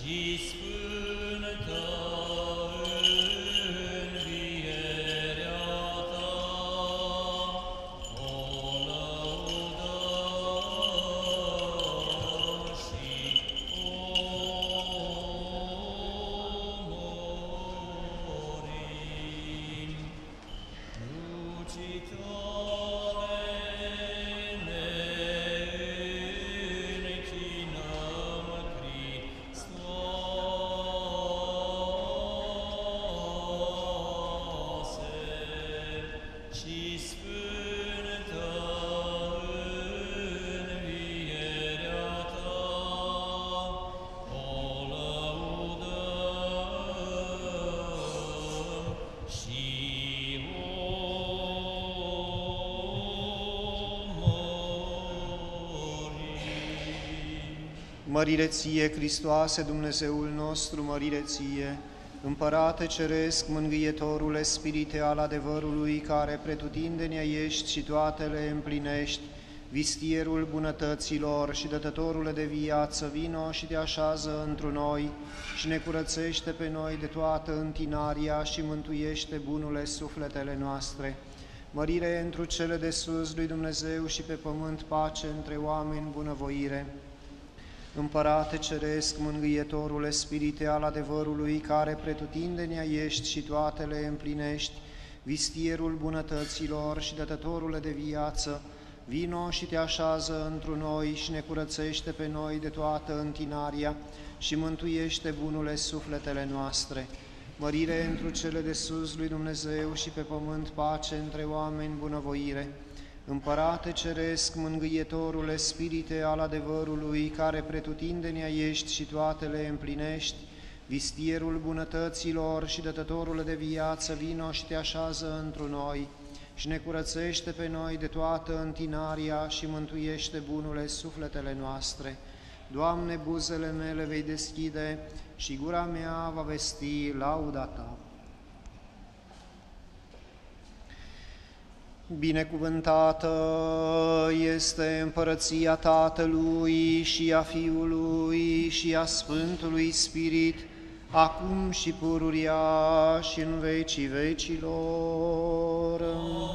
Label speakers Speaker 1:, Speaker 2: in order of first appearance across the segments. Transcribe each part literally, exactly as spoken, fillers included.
Speaker 1: și sfântă învierea ta, o lăudăm și o omorim. Mucitoare ne închinăm, Hristoase, și sfântă învierea ta, o lăudăm și
Speaker 2: Mărire ție, Hristoase, Dumnezeul nostru, mărire ție, Împărate Ceresc, Mângâietorule, Spirite al adevărului, care pretutindenea ești și toate le împlinești, vistierul bunătăților și dătătorule de viață, vino și te așează întru noi și ne curățește pe noi de toată întinaria și mântuiește bunule sufletele noastre. Mărire întru cele de sus lui Dumnezeu și pe pământ pace între oameni, bunăvoire. Împărate Ceresc, Mângâietorule, Spirite al adevărului, care pretutindenea ești și toate le împlinești, vistierul bunătăților și dătătorule de viață, vino și te așează întru noi și ne curățește pe noi de toată întinaria și mântuiește bunule sufletele noastre. Mărire întru cele de sus lui Dumnezeu și pe pământ pace între oameni, bunăvoire. Împărate Ceresc, Mângâietorule, Spirite al adevărului, care pretutindenea ești și toate le împlinești, vistierul bunătăților și dătătorule de viață, vino și te așează întru noi și ne curățește pe noi de toată întinaria și mântuiește bunule sufletele noastre. Doamne, buzele mele vei deschide și gura mea va vesti lauda ta. Binecuvântată este împărăția Tatălui și a Fiului și a Sfântului Spirit, acum și pururia și în vecii vecilor. Amin.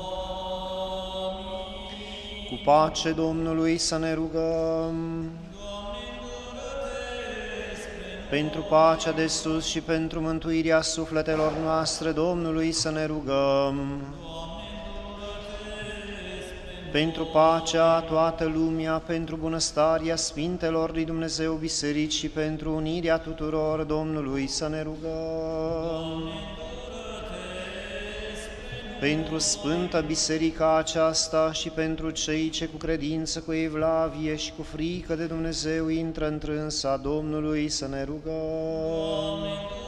Speaker 2: Cu pace Domnului să ne rugăm. Pentru pacea de sus și pentru mântuirea sufletelor noastre, Domnului să ne rugăm. Pentru pacea toată lumea, pentru bunăstarea Sfintelor lui Dumnezeu Biserici și pentru unirea tuturor, Domnului să ne rugăm. Pentru Sfânta Biserica aceasta și pentru cei ce cu credință, cu evlavie și cu frică de Dumnezeu intră întrânsa, Domnului să ne rugăm.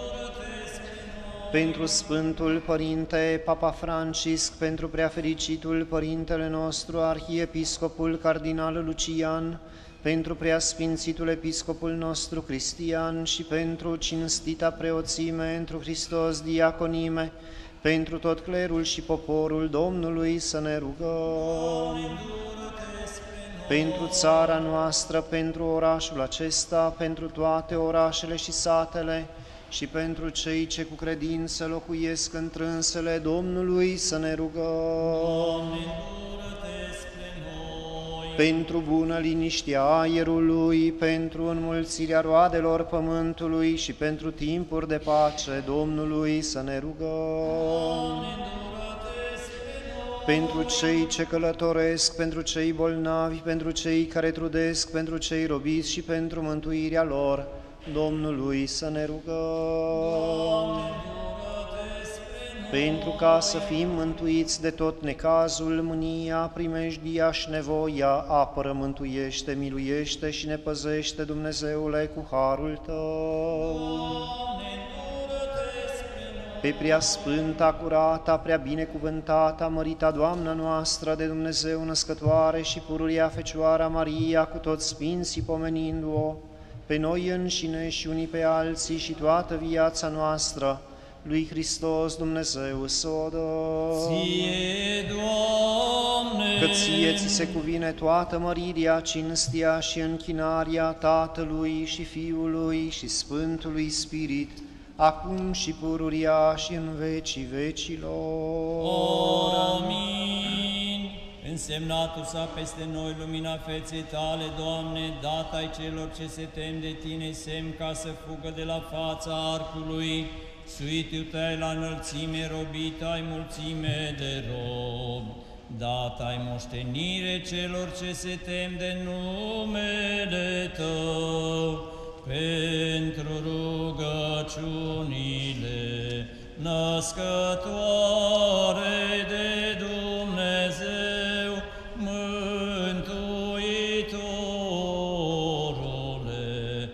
Speaker 2: Pentru Sfântul Părinte Papa Francisc, pentru preafericitul Părintele nostru, Arhiepiscopul Cardinal Lucian, pentru preasfințitul Episcopul nostru Cristian și pentru cinstita preoțime întru Hristos diaconime, pentru tot clerul și poporul Domnului să ne rugăm. Pentru țara noastră, pentru orașul acesta, pentru toate orașele și satele, și pentru cei ce cu credință locuiesc întrânsele Domnului să ne rugăm. Pentru bună liniștea aerului, pentru înmulțirea roadelor pământului și pentru timpuri de pace Domnului să ne rugăm. Pentru cei ce călătoresc, pentru cei bolnavi, pentru cei care trudesc, pentru cei robiți și pentru mântuirea lor, Domnului să ne rugăm. Pentru ca să fim mântuiți de tot necazul, mânia, primejdia și nevoia, apără, mântuiește, miluiește și ne păzește, Dumnezeule, cu harul Tău. Pe prea sfânta, curata, prea binecuvântata, mărita Doamna noastră de Dumnezeu născătoare și pururia Fecioara Maria, cu toți sfinții pomenindu-o, pe noi înșine și unii pe alții și toată viața noastră, lui Hristos Dumnezeu să dă.
Speaker 1: Ție, Doamne,
Speaker 2: Că ție ți se cuvine toată mărirea, cinstia și închinarea Tatălui și Fiului și Sfântului Spirit, acum și pururia și în vecii vecilor.
Speaker 1: Amin. Însemnatul s-a peste noi lumina feței tale, Doamne, dat ai celor ce se tem de tine semn ca să fugă de la fața arcului. Suitul tăi la înălțime, robit ai mulțime de rob. Dat ai moștenire celor ce se tem de numele Tău, pentru rugăciunile născătoare de Dumnezeu, Mântuitorule,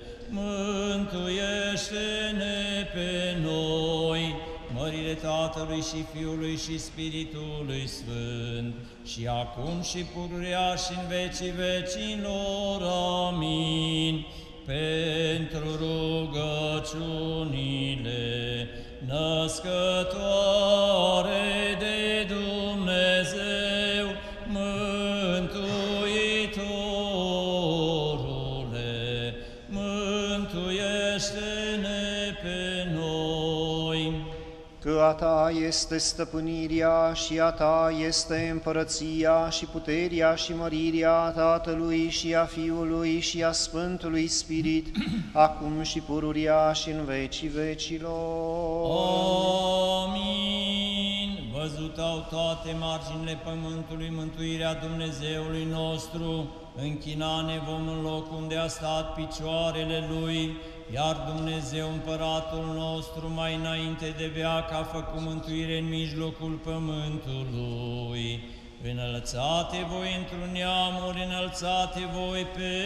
Speaker 1: mântuiește-ne pe noi, mărire Tatălui și Fiului și Spiritului Sfânt, și acum și pururea și în vecii vecilor. Amin. Pentru rugăciunile născătoare de Dumnezeu, Mântuitorule, mântuiește-ne pe noi.
Speaker 2: Că a Ta este stăpânirea și a Ta este împărăția și puterea și mărirea Tatălui și a Fiului și a Sfântului Spirit, acum și pururia și în vecii vecilor.
Speaker 1: Amin. Văzut au toate marginile pământului mântuirea Dumnezeului nostru, închina-ne vom în loc unde a stat picioarele Lui, iar Dumnezeu Împăratul nostru mai înainte de veac a făcut mântuire în mijlocul pământului. Înălțate voi într-un neamuri, înălțate voi pe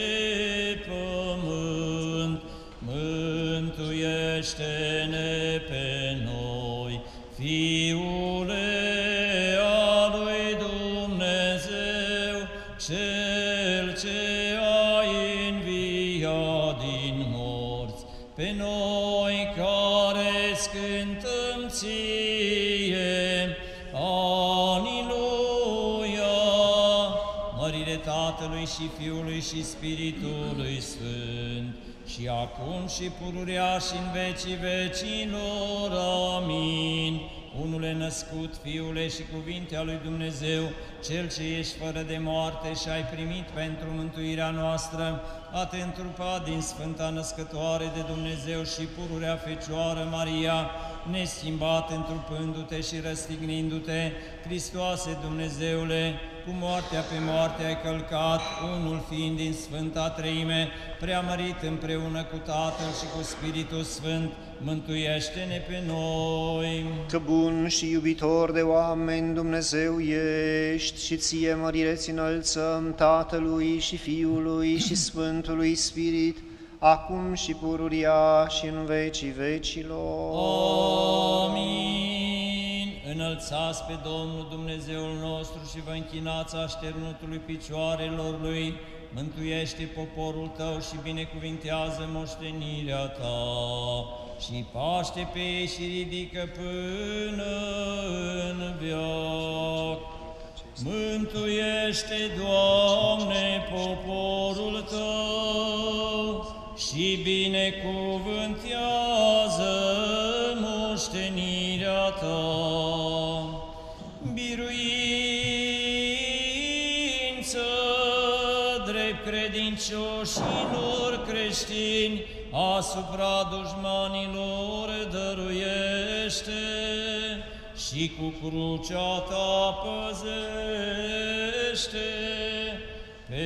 Speaker 1: pământ, mântuiește-ne pe noi, Fiule al lui Dumnezeu, Cel ce ai înviat din morți, pe noi care-ți cântăm ție, Aliluia! Mărire Tatălui și Fiului și Spiritului Sfânt, și acum și pururea și în vecii vecilor. Amin. Unule născut, Fiule și cuvinte a lui Dumnezeu, Cel ce ești fără de moarte și ai primit pentru mântuirea noastră, a te întrupat din Sfânta Născătoare de Dumnezeu și pururea Fecioară Maria, neschimbat întrupându-te și răstignindu-te, Hristoase Dumnezeule, cu moartea pe moarte ai călcat, unul fiind din Sfânta Treime, preamărit împreună cu Tatăl și cu Spiritul Sfânt, mântuiește-ne pe noi.
Speaker 2: Că bun și iubitor de oameni Dumnezeu ești și ție mărire-ți înălțăm Tatălui și Fiului și Sfântului Spirit, acum și pururia și în vecii vecilor.
Speaker 1: Amin. Înălțați pe Domnul Dumnezeul nostru și vă închinați așternutului picioarelor Lui, mântuiește poporul Tău și binecuvintează moștenirea Ta, și paște pe ei și ridică până în veac. Mântuiește, Doamne, poporul Tău și binecuvântează moștenirea Ta. Biruință drept credincioșilor creștini asupra dușmanilor dăruiește, și cu crucea Ta păzește pe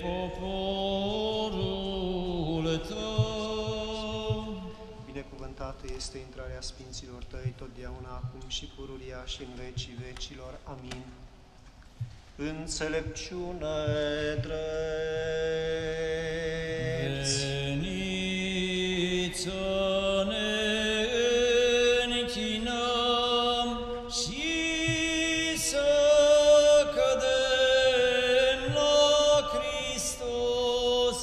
Speaker 1: poporul Tău.
Speaker 2: Binecuvântată este intrarea Sfinților Tăi, totdeauna, acum și pururia și în vecii vecilor. Amin. Înțelepciune drept.
Speaker 1: Veniți să ne închinăm și să cădem la Hristos,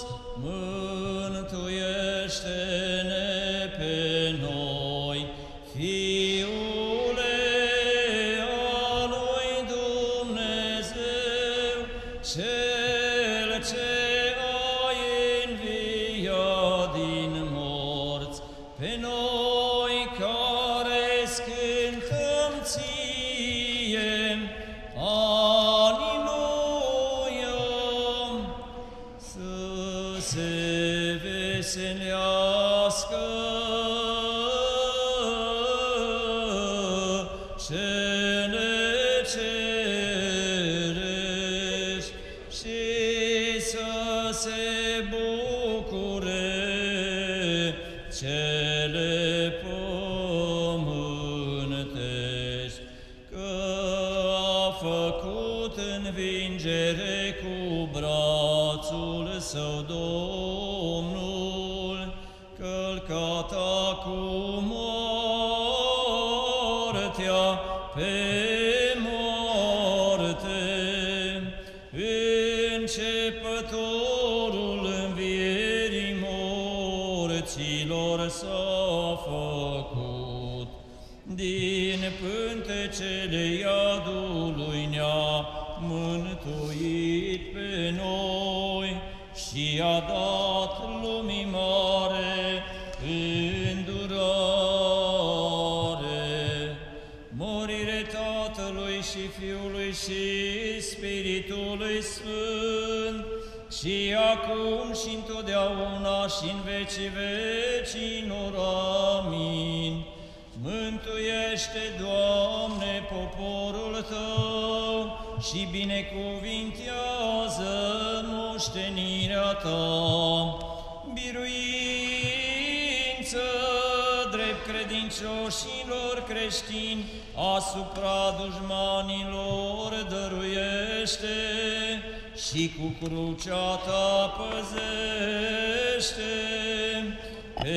Speaker 1: mântuiește-ne pe noi, Fiul pe noi care scântăm ție, Aliluia, să se veselească cele cerești și să se bucure cele pământești, că a făcut învingere cu brațul său Domnul, călcat acum moartea pe moarte, începătorul învierii morților s-a făcut, din pântecele iadului ne-a mântuit pe noi și a dat lumii mare îndurare. Morire Tatălui și Fiului și Spiritului Sfânt, și acum și întotdeauna și în vecii vecinilor. Amin. Mântuiește, Doamne, poporul Tău și binecuvintează moștenirea Ta. Biruință drept credincioșilor creștini asupra dușmanilor dăruiește și cu crucea Ta păzește pe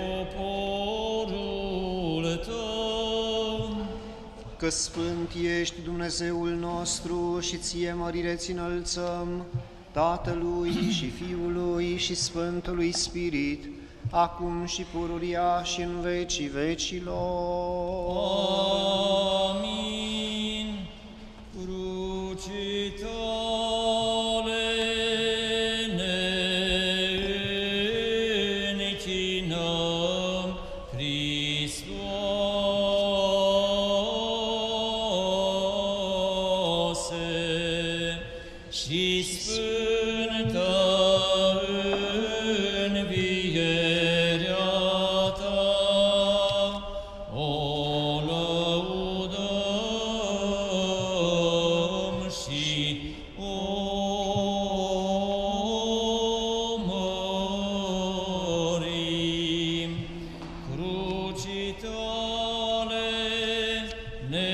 Speaker 1: poporul Tău.
Speaker 2: Că sfânt ești Dumnezeul nostru și Ție mărire-ți înălțăm, Tatălui și Fiului și Sfântului Spirit, acum și pururia și în vecii vecilor.
Speaker 1: Amin. Crucii Tale ne închinăm, Hristoase, și sfântă învierea Ta, o lăudăm și o mărim. Crucii Tale ne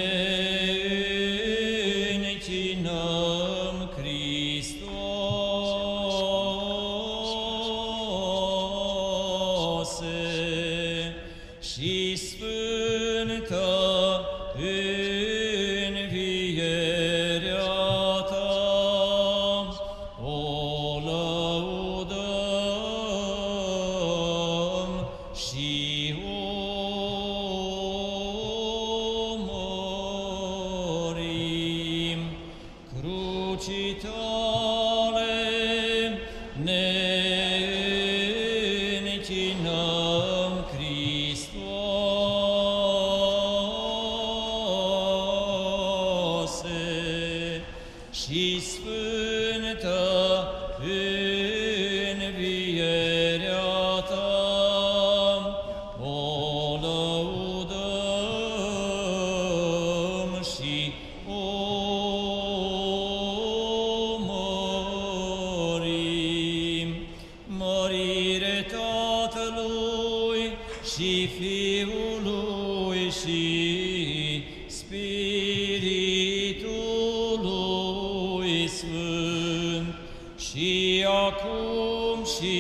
Speaker 1: închinăm, Hristoase, și sfântă învierea Ta, o lăudăm și o mărim. Crucii Tale ne închinăm, Hristoase, și sfântă învierea Ta, o lăudăm și o mărim. Mărire Tatălui și Fiului și Spiritului Sfânt, și acum și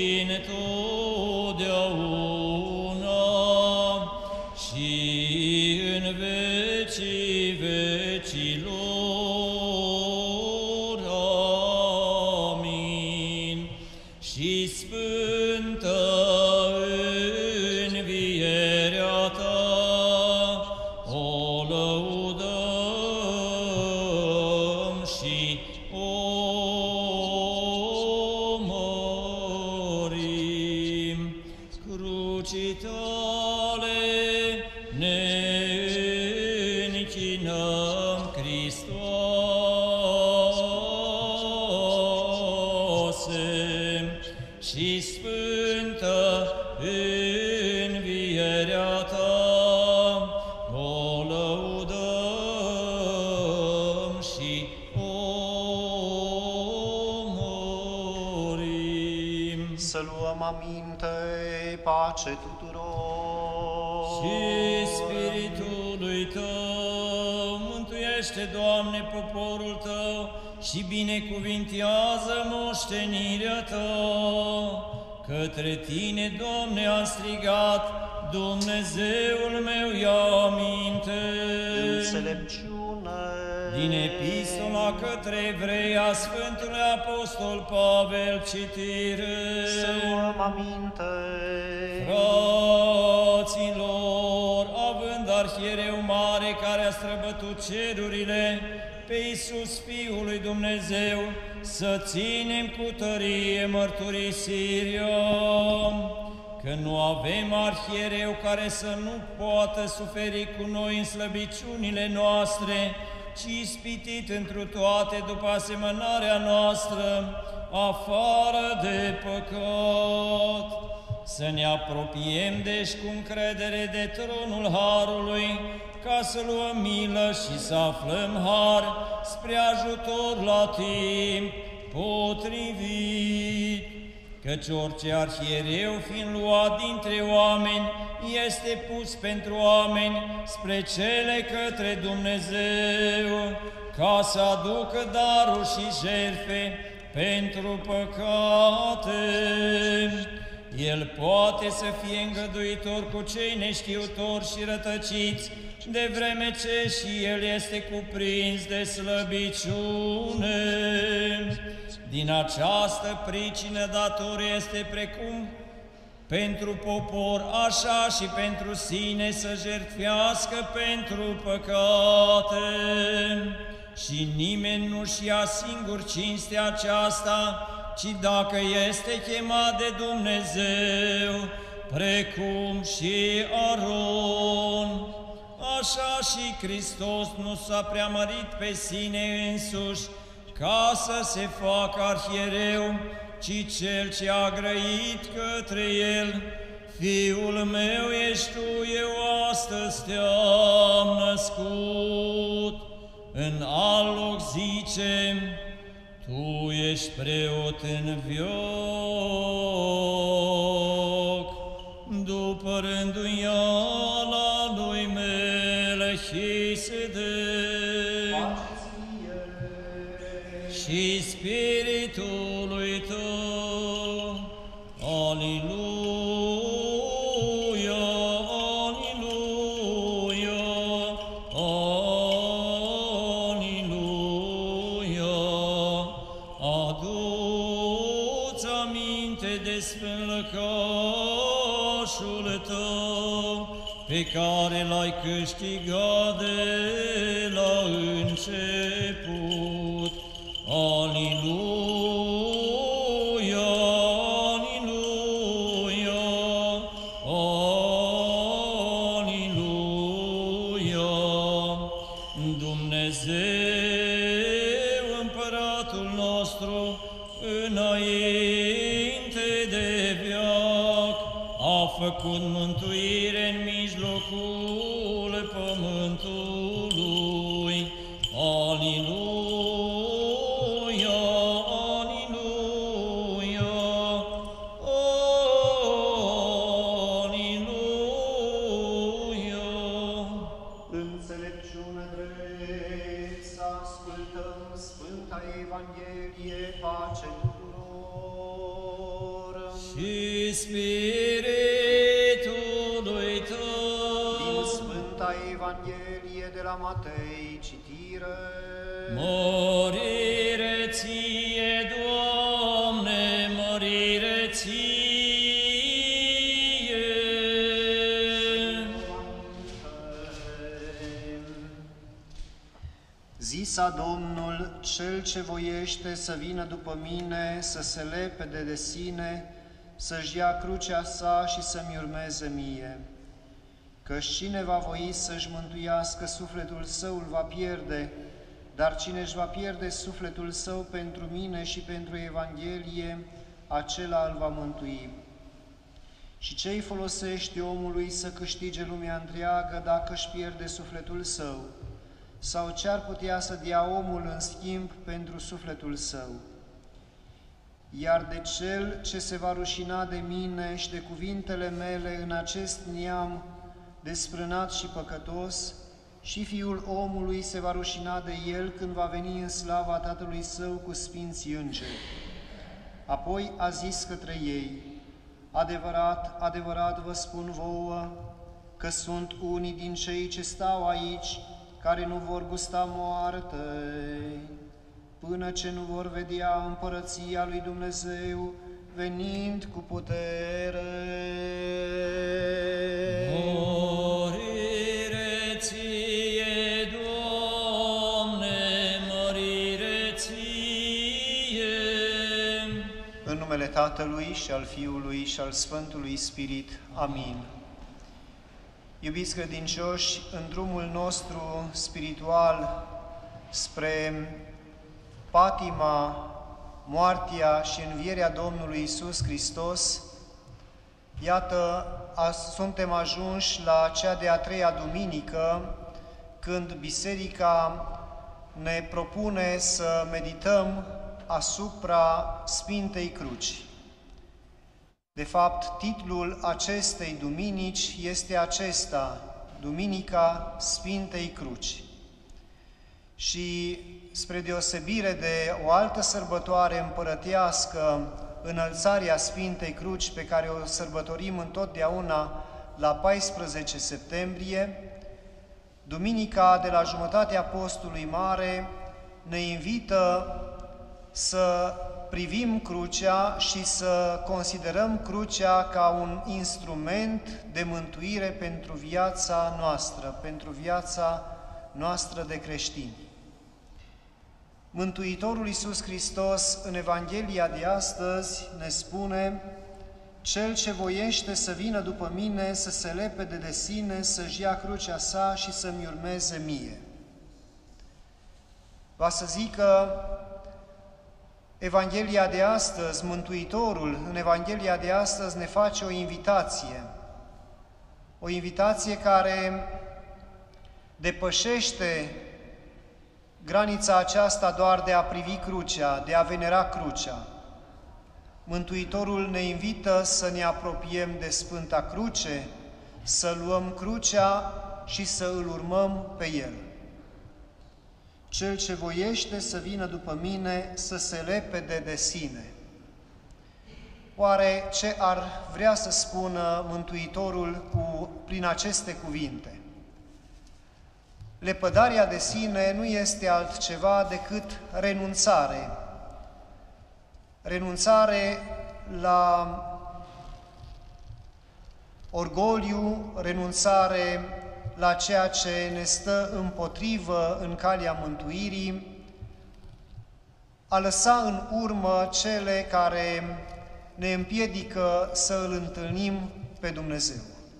Speaker 1: întotdeauna și în vecii vecilor. Amin. Și sfântă învierea Ta, o lăudăm și o mărim. tale ne închinăm, Hristoase, și sfântă învierea ta, o lăudăm și o mărim.
Speaker 2: Să luăm aminte, pace tuturor.
Speaker 1: Și Spiritului Tău, mântuiește, Doamne, poporul Tău și binecuvintează moștenirea Ta. Către Tine, Doamne, am strigat, Dumnezeul meu, ia aminte.
Speaker 2: Înțelepciune.
Speaker 1: Din Epistola către Evrei a Sfântului Apostol Pavel, citire.
Speaker 2: Să luăm aminte.
Speaker 1: Fraților, având arhiereu mare care a străbătut cerurile, pe Iisus Fiul lui Dumnezeu, să ținem cu tărie mărturisirea că nu avem arhiereu care să nu poată suferi cu noi în slăbiciunile noastre, ci ispitit întru toate după asemănarea noastră, afară de păcat. Să ne apropiem deci cu încredere de tronul Harului, ca să luăm milă și să aflăm har spre ajutor la timp potrivit. Căci orice arhiereu, fiind luat dintre oameni, este pus pentru oameni spre cele către Dumnezeu, ca să aducă daruri și jertfe pentru păcate. El poate să fie îngăduitor cu cei neștiutori și rătăciți, de vreme ce și el este cuprins de slăbiciune. Din această pricină dator este precum pentru popor, așa și pentru sine să jertfească pentru păcate. Și nimeni nu-și ia singur cinstea aceasta, ci dacă este chemat de Dumnezeu, precum și Aron. Așa și Hristos nu s-a preamărit pe sine însuși ca să se facă arhiereu, ci Cel ce a grăit către El: Fiul meu ești Tu, eu astăzi te-am născut. În alt loc zice: Tu ești preot în vioc, după rânduiala lui Melchisedec. Și Spiritului Tău, Aliluia, Aliluia, Aliluia. Adu-ți aminte de sfânt lăcașul Tău, pe care l-ai câștigat de la început. Aliluia, Aliluia, Aliluia. Dumnezeu, Împăratul nostru, înainte de veac, a făcut mântuire în mijlocul pământului. Aliluia, Aliluia, Aliluia.
Speaker 2: Înțelepciune drept, să ascultăm Sfânta Evanghelie, pace tuturor.
Speaker 1: Și Spiritului Tău.
Speaker 2: Din Sfânta Evanghelie de la Matei, citire.
Speaker 1: Mărire Ție, Doamne, mărire Ție.
Speaker 2: Zisa Domnul: Cel ce voiește să vină după mine, să se lepede de sine, să-și ia crucea sa și să-mi urmeze mie. Căci cine va voi să-și mântuiască sufletul său îl va pierde, dar cine își va pierde sufletul său pentru mine și pentru Evanghelie, acela îl va mântui. Și ce-i folosește omului să câștige lumea întreagă dacă își pierde sufletul său? Sau ce-ar putea să dea omul în schimb pentru sufletul său? Iar de cel ce se va rușina de mine și de cuvintele mele în acest neam desfrânat și păcătos, și Fiul omului se va rușina de el când va veni în slava Tatălui Său cu sfinții îngeri. Apoi a zis către ei: adevărat, adevărat vă spun vouă, că sunt unii din cei ce stau aici care nu vor gusta moarte, până ce nu vor vedea împărăția lui Dumnezeu venind cu putere.
Speaker 1: Mărire ție, Doamne, mărire ție!
Speaker 2: În numele Tatălui și al Fiului și al Sfântului Spirit. Amin. Iubiți credincioși, în drumul nostru spiritual spre patima, moartea și învierea Domnului Iisus Hristos, iată, a, suntem ajunși la cea de-a treia duminică, când Biserica ne propune să medităm asupra Sfintei Cruci. De fapt, titlul acestei duminici este acesta: Duminica Sfintei Cruci. Și spre deosebire de o altă sărbătoare împărătească, Înălțarea Sfintei Cruci, pe care o sărbătorim întotdeauna la paisprezece septembrie, duminica de la jumătatea postului mare ne invită să privim crucea și să considerăm crucea ca un instrument de mântuire pentru viața noastră, pentru viața noastră de creștini. Mântuitorul Iisus Hristos, în Evanghelia de astăzi, ne spune: cel ce voiește să vină după mine, să se lepede de sine, să-și ia crucea sa și să-mi urmeze mie. Va să zică Evanghelia de astăzi, Mântuitorul, în Evanghelia de astăzi, ne face o invitație. O invitație care depășește granița aceasta doar de a privi crucea, de a venera crucea. Mântuitorul ne invită să ne apropiem de Sfânta Cruce, să luăm crucea și să îl urmăm pe El. Cel ce voiește să vină după mine, să se lepede de sine. Oare ce ar vrea să spună Mântuitorul cu, prin aceste cuvinte? Lepădarea de sine nu este altceva decât renunțare. Renunțare la orgoliu, renunțare la ceea ce ne stă împotrivă în calea mântuirii, a lăsa în urmă cele care ne împiedică să îl întâlnim pe Dumnezeu.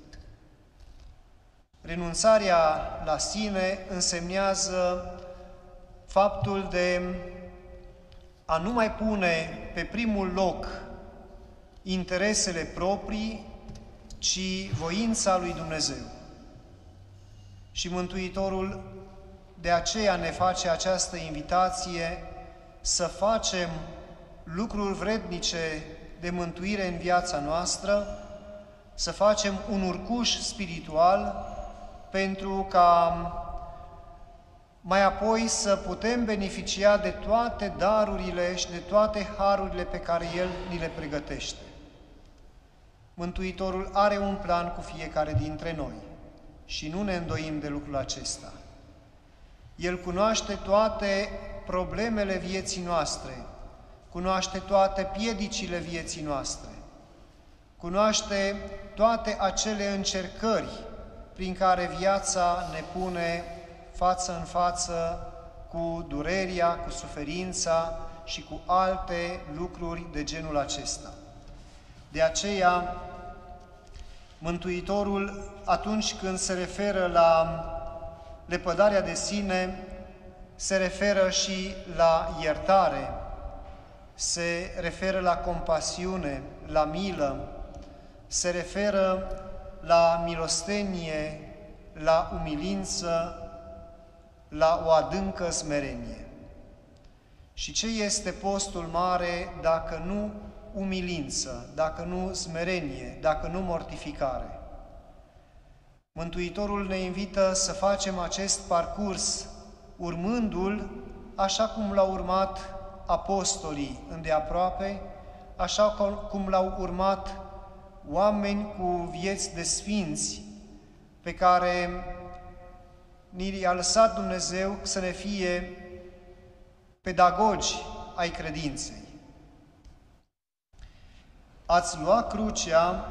Speaker 2: Renunțarea la sine însemnează faptul de a nu mai pune pe primul loc interesele proprii, ci voința lui Dumnezeu. Și Mântuitorul de aceea ne face această invitație să facem lucruri vrednice de mântuire în viața noastră, să facem un urcuș spiritual pentru ca mai apoi să putem beneficia de toate darurile și de toate harurile pe care El ni le pregătește. Mântuitorul are un plan cu fiecare dintre noi și nu ne îndoim de lucrul acesta. El cunoaște toate problemele vieții noastre, cunoaște toate piedicile vieții noastre, cunoaște toate acele încercări prin care viața ne pune față în față cu durerea, cu suferința și cu alte lucruri de genul acesta. De aceea, Mântuitorul, atunci când se referă la lepădarea de sine, se referă și la iertare, se referă la compasiune, la milă, se referă la milostenie, la umilință, la o adâncă smerenie. Și ce este postul mare dacă nu umilință, dacă nu smerenie, dacă nu mortificare? Mântuitorul ne invită să facem acest parcurs urmându-L așa cum l-au urmat apostolii îndeaproape, așa cum l-au urmat oameni cu vieți de sfinți pe care ni i-a lăsat Dumnezeu să ne fie pedagogi ai credinței. A-ți lua crucea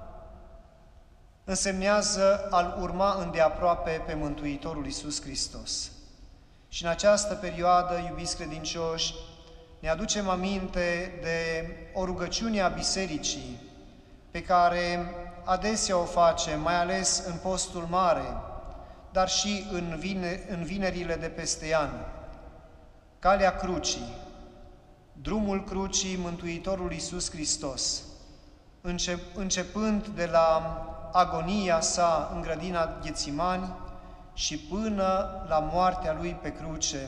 Speaker 2: însemnează a-L urma îndeaproape pe Mântuitorul Iisus Hristos. Și în această perioadă, iubiți credincioși, ne aducem aminte de o rugăciune a Bisericii pe care adesea o facem, mai ales în postul mare, dar și în, vine, în vinerile de peste an. Calea crucii, drumul crucii Mântuitorul Iisus Hristos, încep, începând de la agonia sa în grădina Ghețimani și până la moartea Lui pe cruce.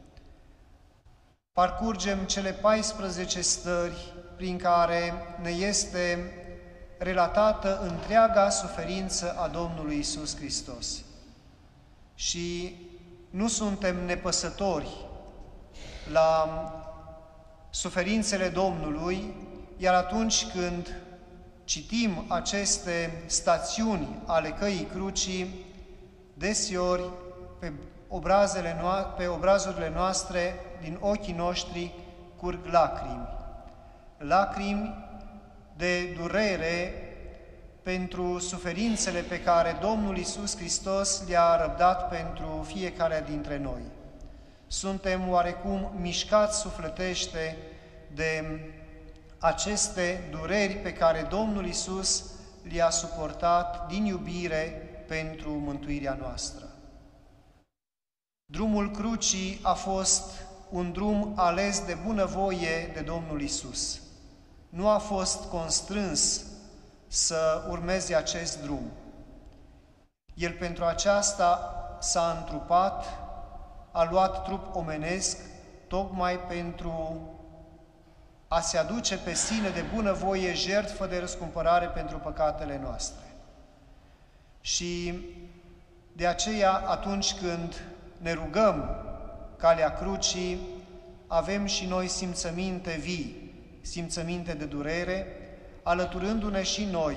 Speaker 2: Parcurgem cele paisprezece stări prin care ne este relatată întreaga suferință a Domnului Iisus Hristos. Și nu suntem nepăsători la suferințele Domnului, iar atunci când citim aceste stațiuni ale căii crucii, deseori pe, obrazele no- pe obrazurile noastre, din ochii noștri, curg lacrimi. Lacrimi de durere pentru suferințele pe care Domnul Iisus Hristos le-a răbdat pentru fiecare dintre noi. Suntem oarecum mișcați sufletește de aceste dureri pe care Domnul Iisus le-a suportat din iubire pentru mântuirea noastră. Drumul crucii a fost un drum ales de bunăvoie de Domnul Iisus. Nu a fost constrâns să urmeze acest drum. El pentru aceasta s-a întrupat, a luat trup omenesc, tocmai pentru a se aduce pe sine de bunăvoie jertfă de răscumpărare pentru păcatele noastre. Și de aceea, atunci când ne rugăm calea crucii, avem și noi simțăminte vii, simțăminte de durere, alăturându-ne și noi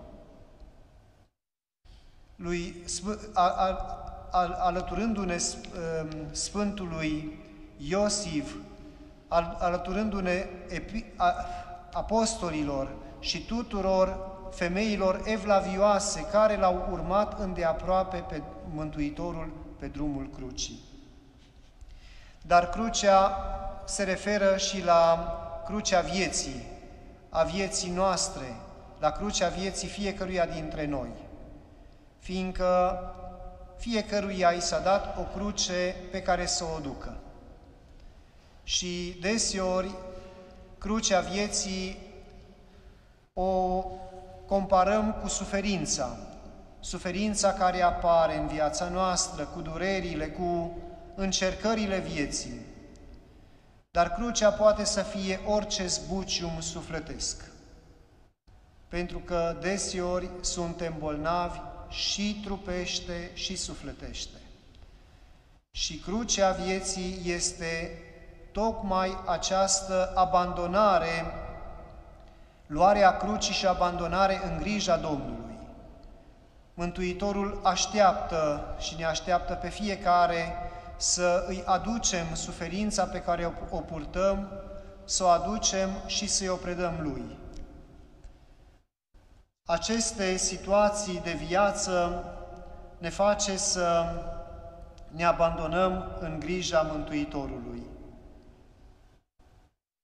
Speaker 2: lui, a, a, a, alăturându-ne Sfântului Iosif, al, alăturându-ne epi, a, apostolilor și tuturor femeilor evlavioase care l-au urmat îndeaproape pe Mântuitorul pe drumul crucii. Dar crucea se referă și la crucea vieții, a vieții noastre, la crucea vieții fiecăruia dintre noi, fiindcă fiecăruia i s-a dat o cruce pe care să o ducă. Și deseori crucea vieții o comparăm cu suferința, suferința care apare în viața noastră, cu durerile, cu încercările vieții. Dar crucea poate să fie orice zbucium sufletesc, pentru că deseori suntem bolnavi și trupește și sufletește. Și crucea vieții este tocmai această abandonare, luarea crucii și abandonare în grija Domnului. Mântuitorul așteaptă și ne așteaptă pe fiecare să îi aducem suferința pe care o purtăm, să o aducem și să-i o predăm Lui. Aceste situații de viață ne face să ne abandonăm în grija Mântuitorului.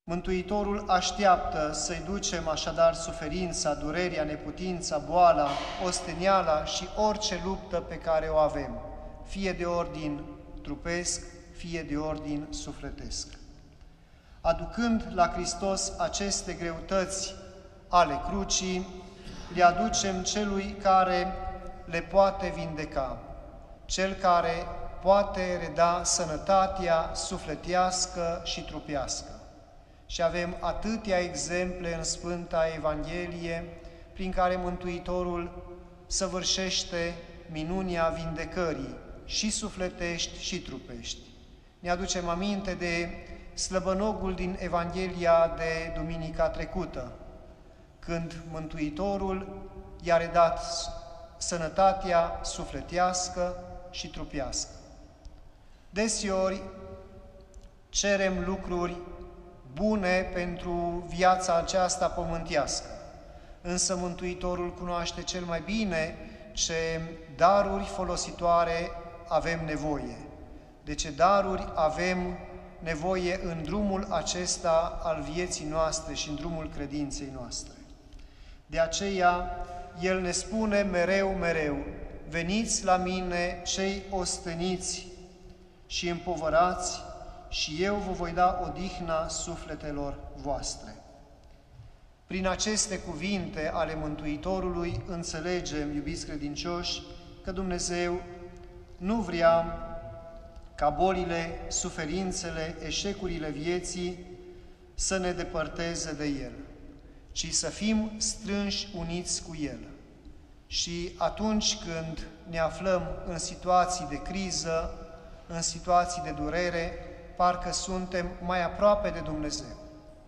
Speaker 2: Mântuitorul așteaptă să-i ducem așadar suferința, durerea, neputința, boala, osteniala și orice luptă pe care o avem, fie de ordin trupesc, fie de ordin sufletesc. Aducând la Hristos aceste greutăți ale crucii, le aducem celui care le poate vindeca, cel care poate reda sănătatea sufletească și trupească. Și avem atâtea exemple în Sfânta Evanghelie prin care Mântuitorul săvârșește minunea vindecării și sufletești și trupești. Ne aducem aminte de slăbănogul din Evanghelia de duminica trecută, când Mântuitorul i-a redat sănătatea sufletească și trupească. Deseori cerem lucruri bune pentru viața aceasta pământească, însă Mântuitorul cunoaște cel mai bine ce daruri folositoare avem nevoie, de ce daruri avem nevoie în drumul acesta al vieții noastre și în drumul credinței noastre. De aceea, El ne spune mereu, mereu, veniți la mine cei osteniți și împovărați, și eu vă voi da odihna sufletelor voastre. Prin aceste cuvinte ale Mântuitorului înțelegem, iubiți credincioși, că Dumnezeu nu vrea ca bolile, suferințele, eșecurile vieții să ne depărteze de El, ci să fim strânși uniți cu El. Și atunci când ne aflăm în situații de criză, în situații de durere, parcă suntem mai aproape de Dumnezeu.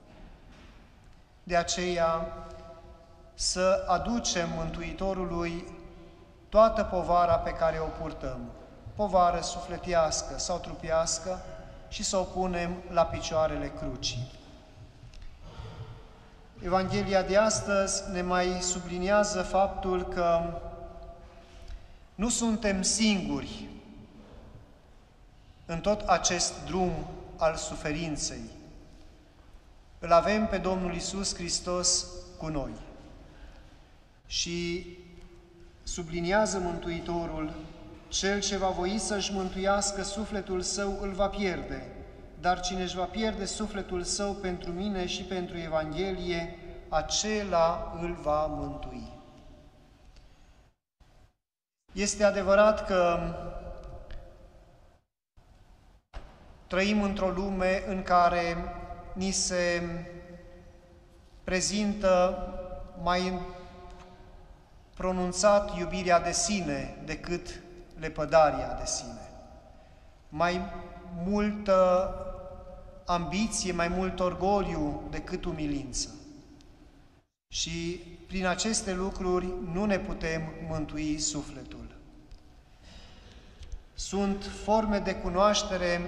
Speaker 2: De aceea, să aducem Mântuitorului toată povara pe care o purtăm, povară sufletească sau trupească, și să o punem la picioarele crucii. Evanghelia de astăzi ne mai subliniază faptul că nu suntem singuri în tot acest drum al suferinței. Îl avem pe Domnul Iisus Hristos cu noi. Și subliniază Mântuitorul: cel ce va voi să-și mântuiască sufletul său îl va pierde, dar cine își va pierde sufletul său pentru mine și pentru Evanghelie, acela îl va mântui. Este adevărat că trăim într-o lume în care ni se prezintă mai pronunțat iubirea de sine decât lepădarea de sine. Mai multă ambiție, mai mult orgoliu decât umilință. Și prin aceste lucruri nu ne putem mântui sufletul. Sunt forme de cunoaștere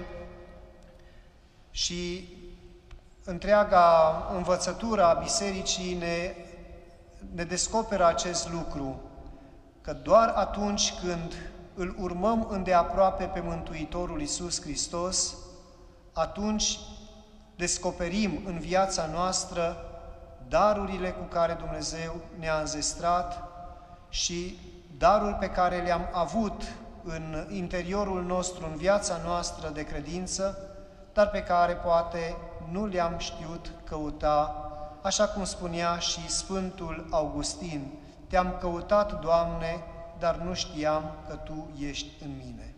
Speaker 2: și întreaga învățătură a Bisericii ne, ne descoperă acest lucru, că doar atunci când îl urmăm îndeaproape pe Mântuitorul Iisus Hristos, atunci descoperim în viața noastră darurile cu care Dumnezeu ne-a înzestrat și daruri pe care le-am avut în interiorul nostru, în viața noastră de credință, dar pe care poate nu le-am știut căuta, așa cum spunea și Sfântul Augustin: te-am căutat, Doamne, dar nu știam că Tu ești în mine.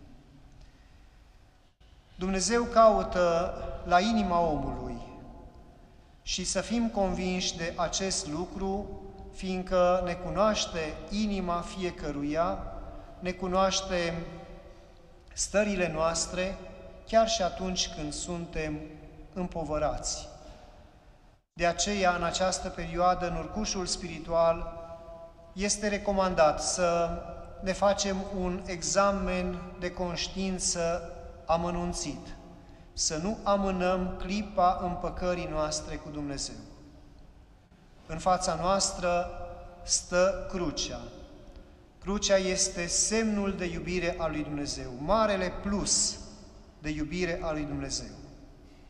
Speaker 2: Dumnezeu caută la inima omului și să fim convinși de acest lucru, fiindcă ne cunoaște inima fiecăruia, ne cunoaște stările noastre, chiar și atunci când suntem împovărați. De aceea, în această perioadă, în urcușul spiritual, este recomandat să ne facem un examen de conștiință amănunțit, să nu amânăm clipa împăcării noastre cu Dumnezeu. În fața noastră stă crucea. Crucea este semnul de iubire a lui Dumnezeu, marele plus de iubire a lui Dumnezeu.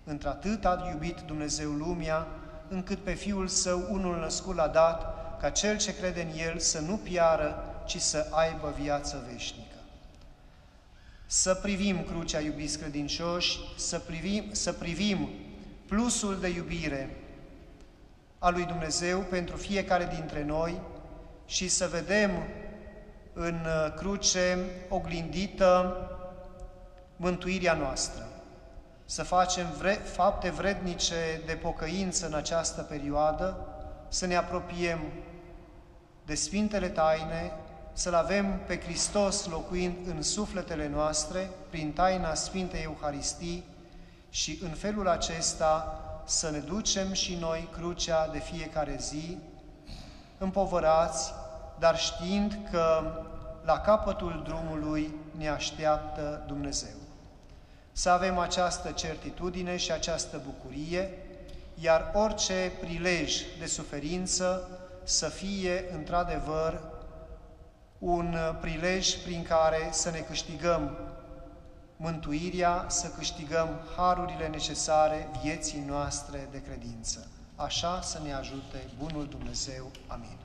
Speaker 2: Într-atât a iubit Dumnezeu lumea, încât pe Fiul Său unul născut l-a dat, ca cel ce crede în El să nu piară, ci să aibă viață veșnică. Să privim crucea, iubiți credincioși, să privim, să privim plusul de iubire a lui Dumnezeu pentru fiecare dintre noi și să vedem în cruce oglindită mântuirea noastră. Să facem vre, fapte vrednice de pocăință în această perioadă, să ne apropiem de Sfintele Taine, să-L avem pe Hristos locuind în sufletele noastre, prin taina Sfintei Euharistii, și în felul acesta să ne ducem și noi crucea de fiecare zi, împovărați, dar știind că la capătul drumului ne așteaptă Dumnezeu. Să avem această certitudine și această bucurie, iar orice prilej de suferință să fie într-adevăr un prilej prin care să ne câștigăm mântuirea, să câștigăm harurile necesare vieții noastre de credință. Așa să ne ajute bunul Dumnezeu. Amin.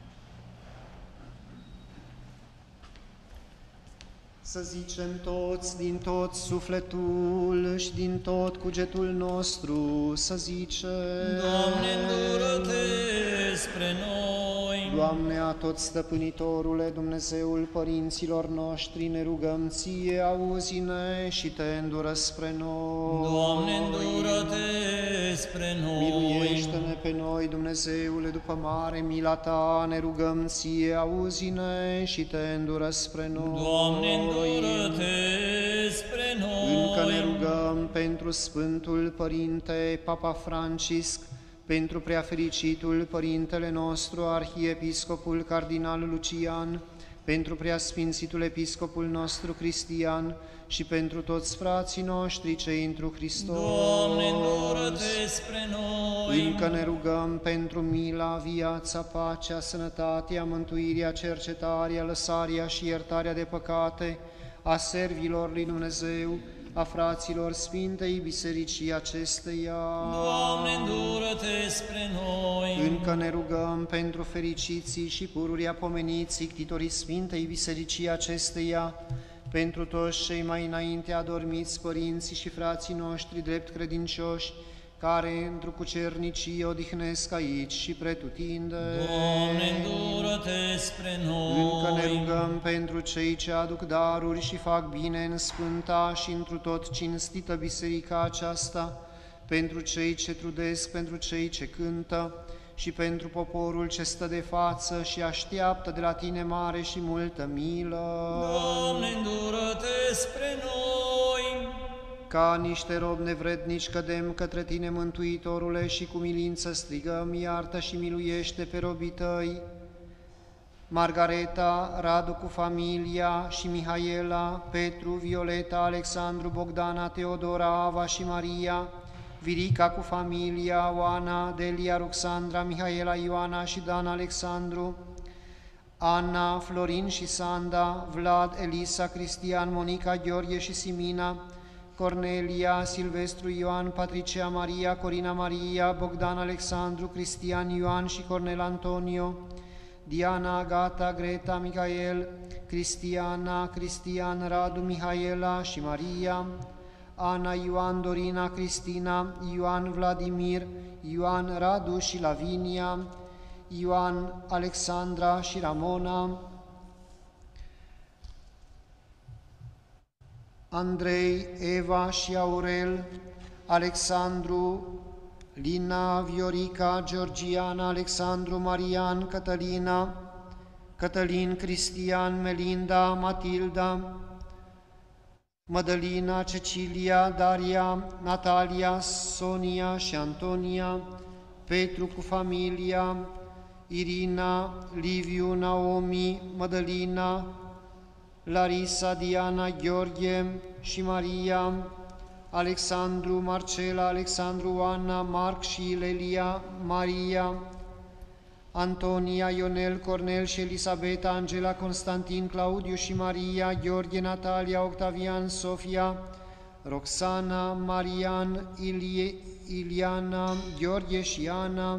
Speaker 2: Să zicem toți din tot sufletul și din tot cugetul nostru, să zicem:
Speaker 1: Doamne, îndură-te spre noi!
Speaker 2: Doamne, atot stăpânitorule, Dumnezeul părinților noștri, ne rugăm Ție, auzi-ne și Te îndură spre noi.
Speaker 1: Doamne, îndură-te spre noi!
Speaker 2: Miluiește-ne pe noi, Dumnezeule, după mare mila Ta, ne rugăm Ție, auzi-ne și Te îndură spre noi.
Speaker 1: Doamne, îndură-te spre noi!
Speaker 2: Încă ne rugăm pentru Sfântul Părinte Papa Francisc, pentru preafericitul Părintele nostru, Arhiepiscopul Cardinal Lucian, pentru preasfințitul Episcopul nostru Cristian și pentru toți frații noștri cei întru Hristos.
Speaker 1: Doamne, îndură-te spre noi!
Speaker 2: Încă ne rugăm pentru mila, viața, pacea, sănătatea, mântuirea, cercetarea, lăsarea și iertarea de păcate a servilor lui Dumnezeu, a fraților Sfintei Bisericii acesteia.
Speaker 1: Doamne, îndură-te spre noi!
Speaker 2: Încă ne rugăm pentru fericiții și pururia pomeniții ctitorii Sfintei Bisericii acesteia, pentru toți cei mai înainte adormiți părinții și frații noștri drept credincioși, care într-o cucernicie odihnesc aici și pretutindeni.
Speaker 1: Doamne, îndură-te spre noi!
Speaker 2: Încă ne rugăm pentru cei ce aduc daruri și fac bine în sfânta și întru tot cinstită biserica aceasta, pentru cei ce trudesc, pentru cei ce cântă și pentru poporul ce stă de față și așteaptă de la Tine mare și multă milă.
Speaker 1: Doamne, îndură-te spre noi!
Speaker 2: Ca niște robi nevrednici cădem către Tine, Mântuitorule, și cu milință strigăm: iartă și miluiește pe robii Tăi. Margareta, Radu cu familia și Mihaela, Petru, Violeta, Alexandru, Bogdana, Teodora, Ava și Maria, Virica cu familia, Oana, Delia, Ruxandra, Mihaela, Ioana și Dan Alexandru, Ana, Florin și Sanda, Vlad, Elisa, Cristian, Monica, Gheorghe și Simina, Cornelia, Silvestru, Ioan, Patricia, Maria, Corina, Maria, Bogdan, Alexandru, Cristian, Ioan și Cornel Antonio, Diana, Agata, Greta, Michael, Cristiana, Cristian, Radu, Mihaela și Maria, Ana, Ioan, Dorina, Cristina, Ioan, Vladimir, Ioan, Radu și Lavinia, Ioan, Alexandra și Ramona, Andrei, Eva și Aurel, Alexandru, Lina, Viorica, Georgiana, Alexandru, Marian, Cătălina, Cătălin, Cristian, Melinda, Matilda, Mădălina, Cecilia, Daria, Natalia, Sonia și Antonia, Petru cu familia, Irina, Liviu, Naomi, Mădălina, Larisa, Diana, Gheorghe și Maria, Alexandru, Marcela, Alexandru, Ana, Marc și Lelia, Maria, Antonia, Ionel, Cornel și Elisabeta, Angela, Constantin, Claudiu și Maria, Gheorghe, Natalia, Octavian, Sofia, Roxana, Marian, Ilie, Iliana, Gheorghe și Ana,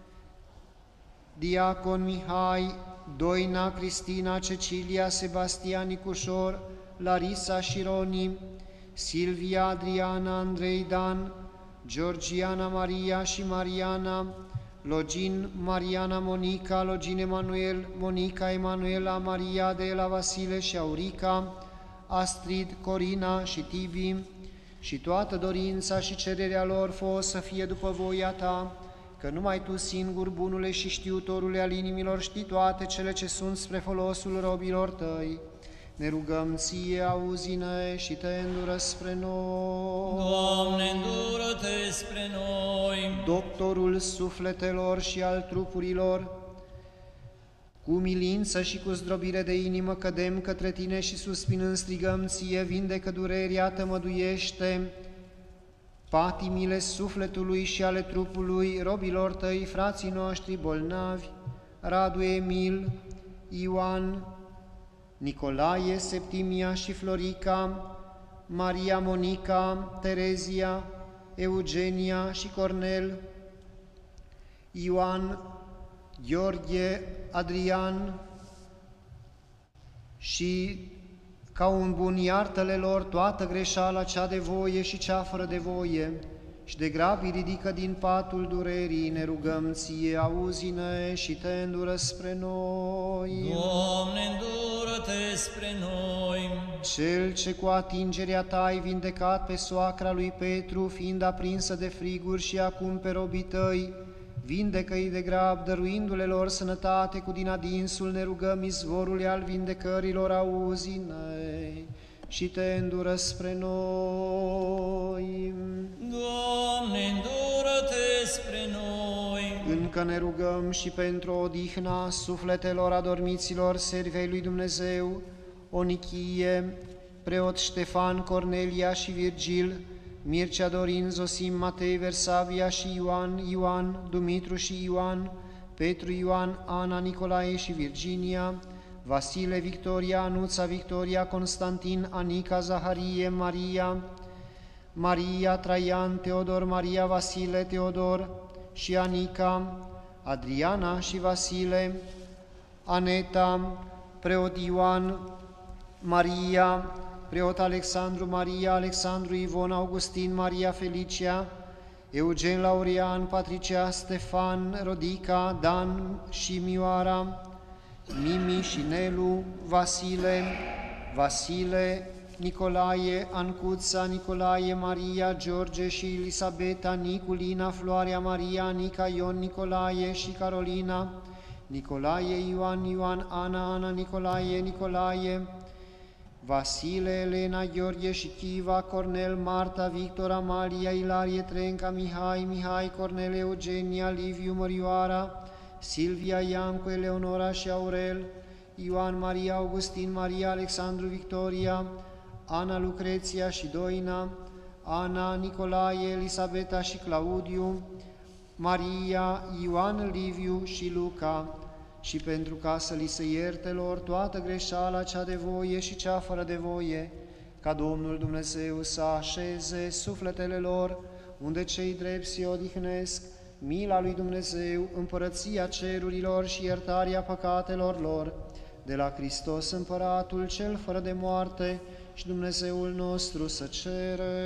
Speaker 2: Diacon Mihai, Doina, Cristina, Cecilia, Sebastian, Nicușor, Larisa și Roni, Silvia, Adriana, Andrei, Dan, Georgiana, Maria și Mariana, Login, Mariana, Monica, Login, Emanuel, Monica, Emanuela, Maria, Adela, Vasile și Aurica, Astrid, Corina și Tibi, și toată dorința și cererea lor fă să fie după voia Ta, că numai Tu, singur, bunule și știutorule al inimilor, știi toate cele ce sunt spre folosul robilor Tăi. Ne rugăm Ție, auzi-ne și Te îndură spre noi.
Speaker 1: Doamne, îndură-Te spre noi.
Speaker 2: Doctorul sufletelor și al trupurilor, cu milință și cu zdrobire de inimă cădem către Tine și suspinând strigăm Ție, vindecă durerea, tămăduiește patimile sufletului și ale trupului robilor Tăi, frații noștri bolnavi, Radu, Emil, Ioan, Nicolae, Septimia și Florica, Maria, Monica, Terezia, Eugenia și Cornel, Ioan, Gheorghe, Adrian, și ca un bun iartă-le lor toată greșeala cea de voie și cea fără de voie, și de grab îi ridică din patul durerii, ne rugăm Ție, auzi-ne și Te îndură spre noi.
Speaker 1: Doamne, îndură-Te spre noi.
Speaker 2: Cel ce cu atingerea Ta ai vindecat pe soacra lui Petru, fiind aprinsă de friguri și acum pe robii Tăi, vindecă-i de grab, dăruindu-le lor sănătate cu din adinsul, ne rugăm izvorul al vindecărilor, auzi-ne și Te îndură spre noi.
Speaker 1: Doamne, îndură-Te spre noi.
Speaker 2: Încă ne rugăm și pentru odihna sufletelor adormiților servei lui Dumnezeu, Onichie, preot Ștefan, Cornelia și Virgil, Mircea, Dorin, Zosim, Matei, Versavia și Ioan, Ioan, Dumitru și Ioan, Petru, Ioan, Ana, Nicolae și Virginia, Vasile, Victoria, Anuța, Victoria, Constantin, Anica, Zaharie, Maria, Maria, Traian, Teodor, Maria, Vasile, Teodor și Anica, Adriana și Vasile, Aneta, preot Ioan, Maria, preot Alexandru, Maria, Alexandru, Ivon, Augustin, Maria, Felicia, Eugen, Laurean, Patricia, Stefan, Rodica, Dan și Mioara, Mimi și Nelu, Vasile, Vasile, Nicolae, Ancuța, Nicolae, Maria, George și Elisabeta, Niculina, Floarea, Maria, Nica, Ion, Nicolae și Carolina, Nicolae, Ioan, Ioan, Ana, Ana, Nicolae, Nicolae, Vasile, Elena, Gheorghe și Chiva, Cornel, Marta, Victor, Amalia, Ilarie, Trenca, Mihai, Mihai, Cornel, Eugenia, Liviu, Mărioara, Silvia, Iancu, Eleonora și Aurel, Ioan, Maria, Augustin, Maria, Alexandru, Victoria, Ana, Lucreția și Doina, Ana, Nicolae, Elisabeta și Claudiu, Maria, Ioan, Liviu și Luca, și pentru ca să li se ierte lor toată greșeala cea de voie și cea fără de voie, ca Domnul Dumnezeu să așeze sufletele lor, unde cei drepți se odihnesc, mila lui Dumnezeu, împărăția cerurilor și iertarea păcatelor lor, de la Hristos Împăratul cel fără de moarte și Dumnezeul nostru să cere.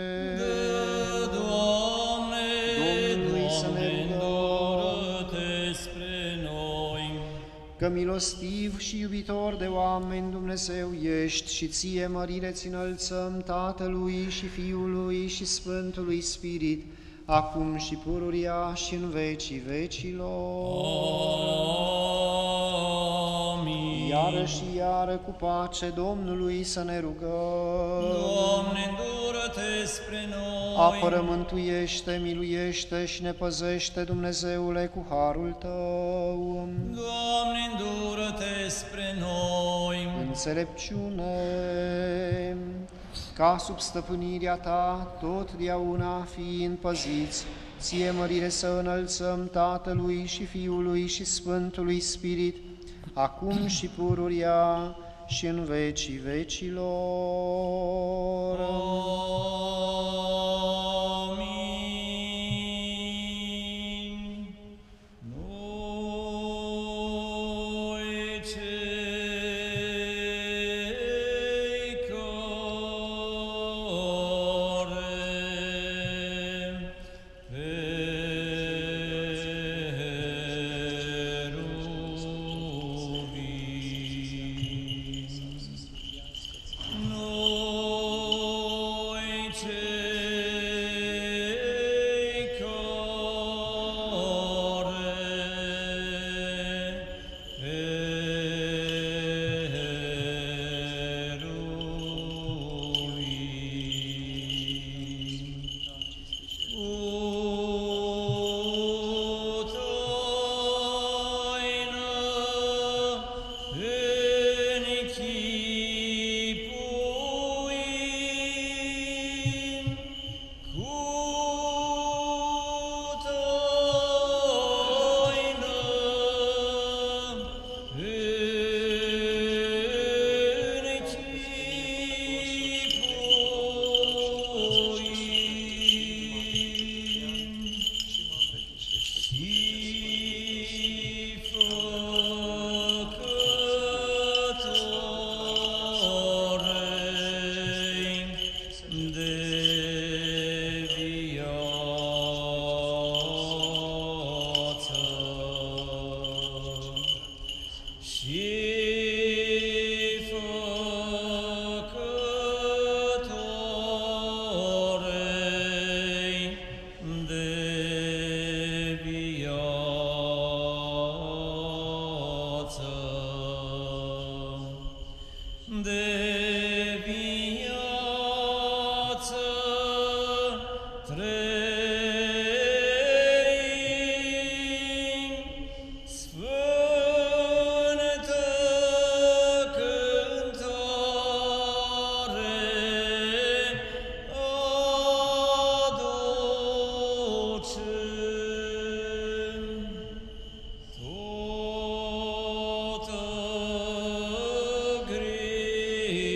Speaker 1: Dă, Doamne,
Speaker 2: Domnului să ne rugăm.
Speaker 1: îndură-Te spre noi.
Speaker 2: Că milostiv și iubitor de oameni Dumnezeu ești și Ție mărire-ți înălțăm Tatălui și Fiului și Sfântului Spirit, acum și pururia și în vecii vecilor.
Speaker 1: Amin.
Speaker 2: Iară și iară cu pace Domnului să ne rugăm.
Speaker 1: Doamne, îndură-Te spre noi.
Speaker 2: Apără, mântuiește, miluiește și ne păzește, Dumnezeule, cu harul Tău.
Speaker 1: Doamne, îndură-Te spre noi.
Speaker 2: Înțelepciune, ca sub stăpânirea Ta, totdeauna fiind păziți, Ție mărire să înălțăm Tatălui și Fiului și Sfântului Spirit, acum și pururia și în vecii vecilor.
Speaker 1: Amin.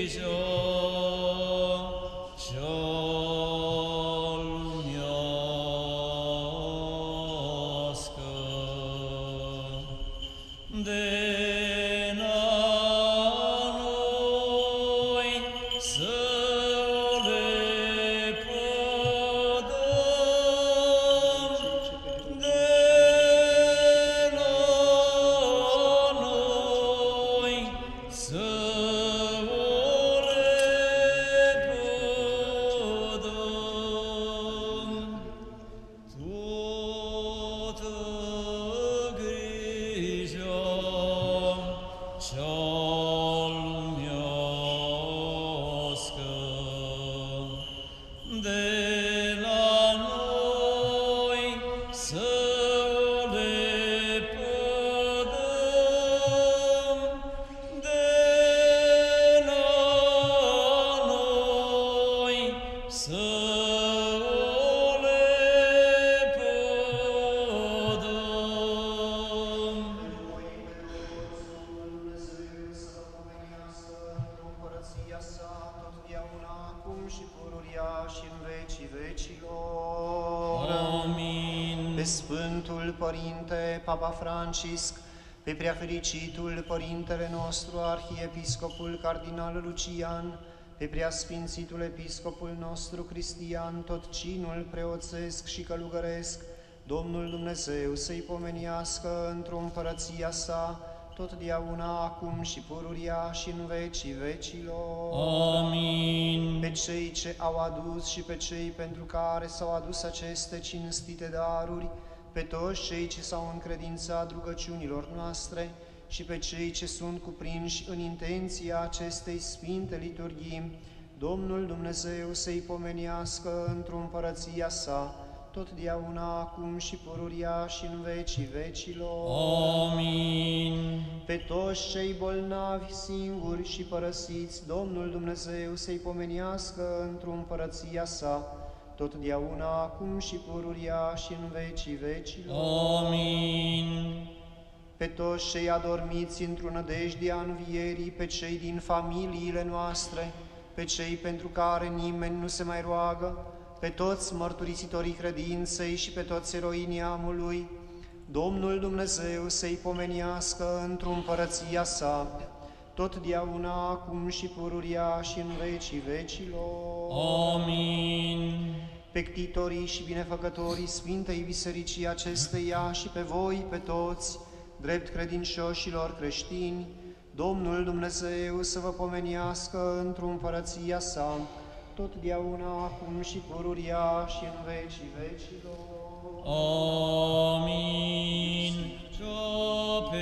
Speaker 1: grijă cea lumească. De
Speaker 2: Părinte Papa Francisc, pe preafericitul Părintele nostru Arhiepiscopul Cardinal Lucian, pe preasfințitul Episcopul nostru Cristian, tot cinul preoțesc și călugăresc, Domnul Dumnezeu să-i pomenească într-o împărăția sa, totdeauna, acum și pururia și în vecii vecilor.
Speaker 1: Amin.
Speaker 2: Pe cei ce au adus și pe cei pentru care s-au adus aceste cinstite daruri, pe toți cei ce s-au încredințat rugăciunilor noastre și pe cei ce sunt cuprinși în intenția acestei sfinte liturghii, Domnul Dumnezeu să-i pomenească într-o împărăția sa, totdeauna, acum și pururia și în vecii vecilor.
Speaker 1: Amin.
Speaker 2: Pe toți cei bolnavi, singuri și părăsiți, Domnul Dumnezeu să-i pomenească într-o împărăția sa, totdeauna, acum și pururia și în vecii vecilor.
Speaker 1: Amin.
Speaker 2: Pe toți cei adormiți într-o nădejde a învierii, pe cei din familiile noastre, pe cei pentru care nimeni nu se mai roagă, pe toți mărturisitorii credinței și pe toți eroii neamului, Domnul Dumnezeu să-i pomenească într-o împărăția sa, totdeauna, acum și pururia și în vecii vecilor.
Speaker 1: Amin.
Speaker 2: Pe ctitorii și binefăcătorii Sfintei Bisericii acesteia și pe voi, pe toți, drept credincioșilor creștini, Domnul Dumnezeu să vă pomenească într-o împărăția sa, totdeauna, acum și pururia și în vecii vecilor.
Speaker 1: Amin. Cea pe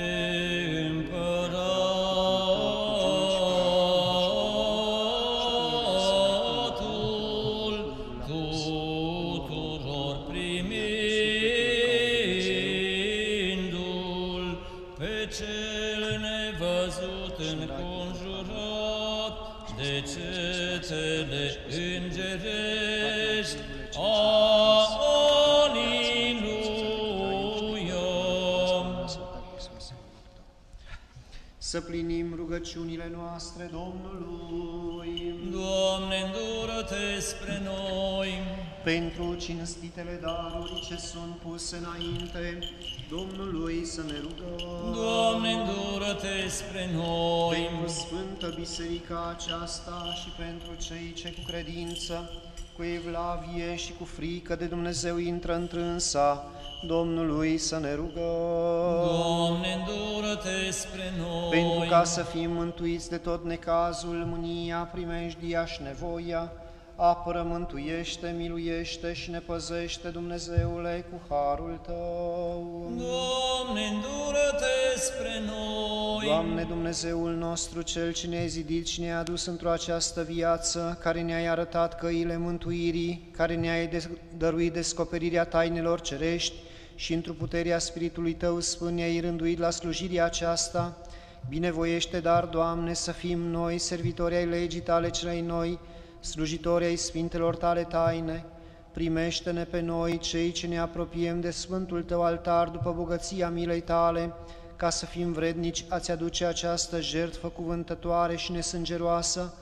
Speaker 2: Să plinim rugăciunile noastre Domnului.
Speaker 1: Doamne, îndură-te spre noi.
Speaker 2: Pentru cinstitele daruri ce sunt puse înainte, Domnului să ne rugăm.
Speaker 1: Doamne, îndură-te spre noi.
Speaker 2: Pentru Sfântă Biserica aceasta și pentru cei ce cu credință, cu evlavie și cu frică de Dumnezeu intră întrânsa, Domnului să ne rugăm.
Speaker 1: Doamne, îndură-te spre noi.
Speaker 2: Pentru ca să fim mântuiți de tot necazul, mânia, primejdia și nevoia, apără, mântuiește, miluiește și ne păzește, Dumnezeule, cu harul Tău.
Speaker 1: Doamne, îndură-te spre noi.
Speaker 2: Doamne, Dumnezeul nostru, Cel ce ne-ai zidit și ne-ai adus într-o această viață, care ne-ai arătat căile mântuirii, care ne-ai dăruit descoperirea tainelor cerești și într-o puterea Spiritului Tău Sfânt ne-ai rânduit la slujirea aceasta, binevoiește, dar, Doamne, să fim noi, servitori ai legii Tale celei noi, slujitori ai Sfintelor Tale taine, primește-ne pe noi, cei ce ne apropiem de Sfântul Tău altar după bogăția milei Tale, ca să fim vrednici a-ți aduce această jertfă cuvântătoare și nesângeroasă,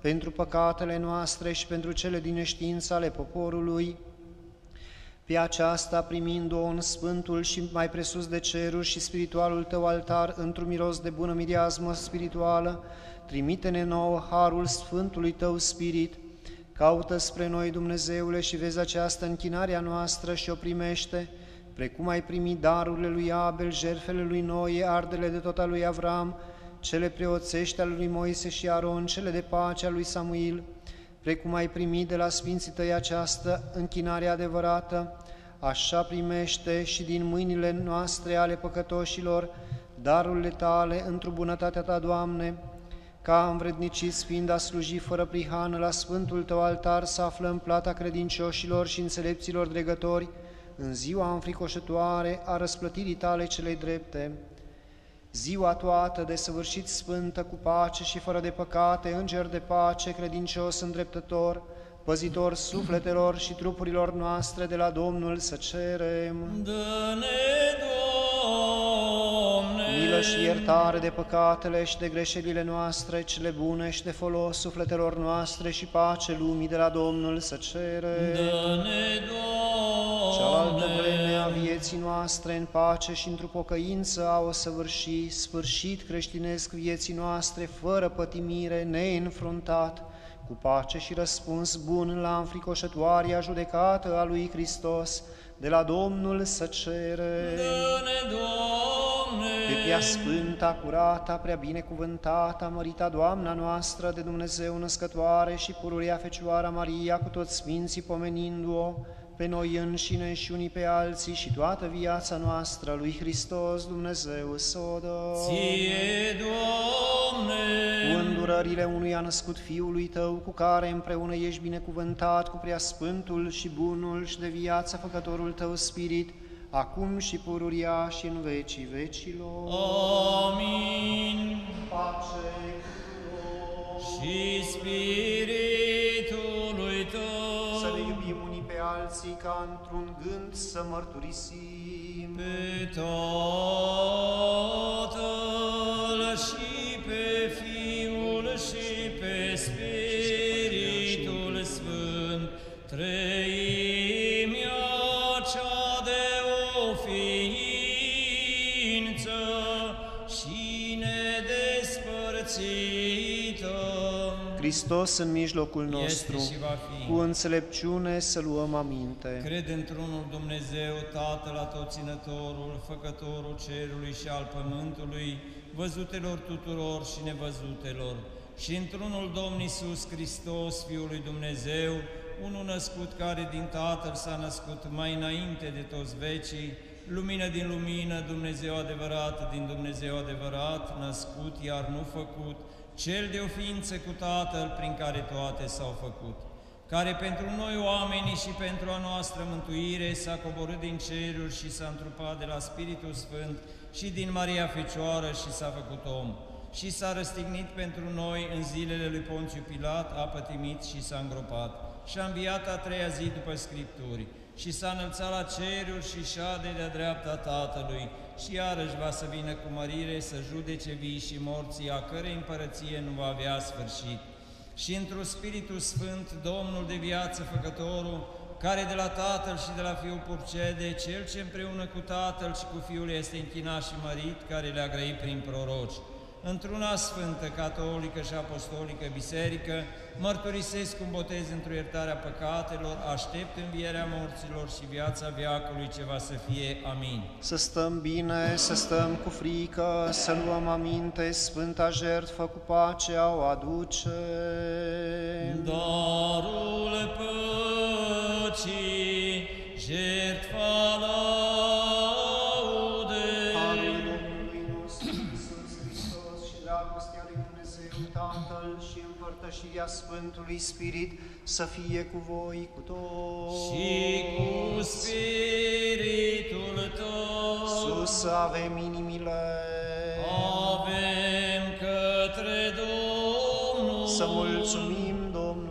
Speaker 2: pentru păcatele noastre și pentru cele din neștiință ale poporului, pe aceasta primind-o în sfântul și mai presus de ceruri și spiritualul tău altar, într-un miros de bună mireasmă spirituală, trimite-ne nouă harul Sfântului tău Spirit, caută spre noi, Dumnezeule, și vezi această închinare a noastră și o primește, precum ai primit darurile lui Abel, jertfele lui Noe, ardele de tot al lui Avram, cele preoțești ale lui Moise și Aron, cele de pace al lui Samuil, precum ai primit de la Sfinții tăi această închinare adevărată, așa primește și din mâinile noastre ale păcătoșilor darurile tale într-o bunătatea ta, Doamne, ca învredniciți fiind a sluji fără prihană la Sfântul tău altar să aflăm plata credincioșilor și înțelepților dregători în ziua înfricoșătoare a răsplătirii tale celei drepte. Ziua toată desăvârșit sfântă, cu pace și fără de păcate, înger de pace, credincios îndreptător, păzitor sufletelor și trupurilor noastre de la Domnul să cerem.
Speaker 1: Dă-ne, Doamne,
Speaker 2: Milă și iertare de păcatele și de greșelile noastre, cele bune și de folos sufletelor noastre și pace lumii de la Domnul să cerem.
Speaker 1: Dă-ne, Doamne,
Speaker 2: Cealaltă vreme a vieții noastre în pace și într-o pocăință a o săvârși, sfârșit creștinesc vieții noastre, fără pătimire, neînfruntat, cu pace și răspuns bun la înfricoșătoarea judecată a lui Hristos, de la Domnul să cere.
Speaker 1: Dă-ne, Doamne,
Speaker 2: Pe prea sfânta, curata, prea binecuvântata, mărita Doamna noastră de Dumnezeu născătoare și pururea Fecioara Maria, cu toți sfinții pomenindu-o, pe noi înșine și unii pe alții și toată viața noastră lui Hristos Dumnezeu să o dă.
Speaker 1: Ție, Doamne,
Speaker 2: Cu îndurările unuia născut Fiului Tău, cu care împreună ești binecuvântat cu prea sfântul și bunul și de viață făcătorul Tău Spirit, acum și pururia și în vecii vecilor.
Speaker 1: Amin.
Speaker 2: Pace
Speaker 1: Și Spiritului Tău,
Speaker 2: să ne iubim unii pe alții ca într-un gând să mărturisim.
Speaker 1: pe Tatăl și pe Fiul și pe Spiritul Sfânt, treimea cea de o ființă și nedespărțită,
Speaker 2: Hristos în mijlocul nostru,
Speaker 1: este și va fi.
Speaker 2: cu înțelepciune să luăm aminte.
Speaker 1: Cred într-unul Dumnezeu, Tatăl Atotținătorul, Făcătorul cerului și al pământului, văzutelor tuturor și nevăzutelor, și într-unul Domn Iisus Hristos, Fiul lui Dumnezeu, unul născut care din Tatăl s-a născut mai înainte de toți vecii, lumină din lumină, Dumnezeu adevărat din Dumnezeu adevărat, născut, iar nu făcut, cel de o ființă cu Tatăl, prin care toate s-au făcut, care pentru noi oamenii și pentru a noastră mântuire s-a coborât din ceruri și s-a întrupat de la Spiritul Sfânt și din Maria Fecioară și s-a făcut om, și s-a răstignit pentru noi în zilele lui Ponțiu Pilat, a pătimit și s-a îngropat, și a înviat a treia zi după Scripturi, și s-a înălțat la ceruri și șade de-a dreapta Tatălui, și iarăși va să vină cu mărire să judece vii și morții, a cărei împărăție nu va avea sfârșit. Și într-un Spiritul Sfânt, Domnul de viață, Făcătorul, care de la Tatăl și de la Fiul purcede, Cel ce împreună cu Tatăl și cu Fiul este închinat și mărit, care le-a grăit prin proroci, într-una sfântă, catolică și apostolică biserică, mărturisesc un botez într-o iertarea păcatelor, aștept învierea morților și viața veacului ce va să fie. Amin.
Speaker 2: Să stăm bine, să stăm cu frică, să luăm aminte, Sfânta jertfă cu pacea o aduce.
Speaker 1: Darul păcii, jertfa laudei,
Speaker 2: Harul Domnului nostru Iisus Hristos și dragostea lui Dumnezeu Tatăl și împărtășirea Sfântului Spirit să fie cu voi, cu toți.
Speaker 1: și cu Spiritul Tău.
Speaker 2: Sus avem inimile,
Speaker 1: Avem către Domnul
Speaker 2: să mulțumim Domnului.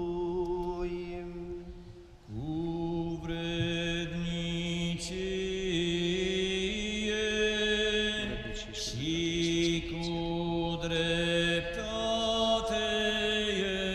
Speaker 1: cu vrednicie și cu dreptate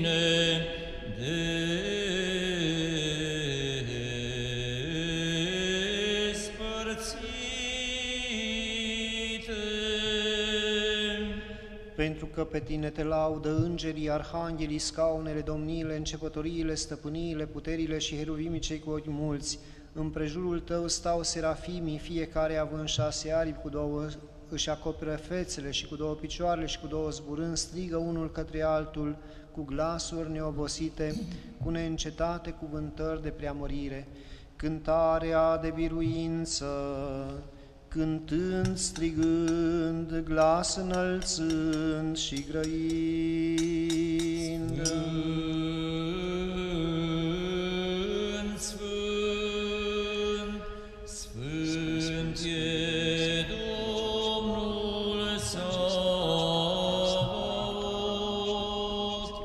Speaker 2: Pentru că pe tine te laudă îngerii, arhanghelii, scaunele, domniile, începătoriile, stăpâniile, puterile și heruvimii cei cu ochi mulți. Împrejurul tău stau serafimii, fiecare având șase aripi, cu două își acoperă fețele și cu două picioarele și cu două zburând, strigă unul către altul cu glasuri neobosite, cu neîncetate cuvântări de preamărire. Cântarea de biruință, cântând, strigând, glas înălțând și grăind.
Speaker 1: Sfânt, Sfânt, Sfânt e Domnul Sabaoth,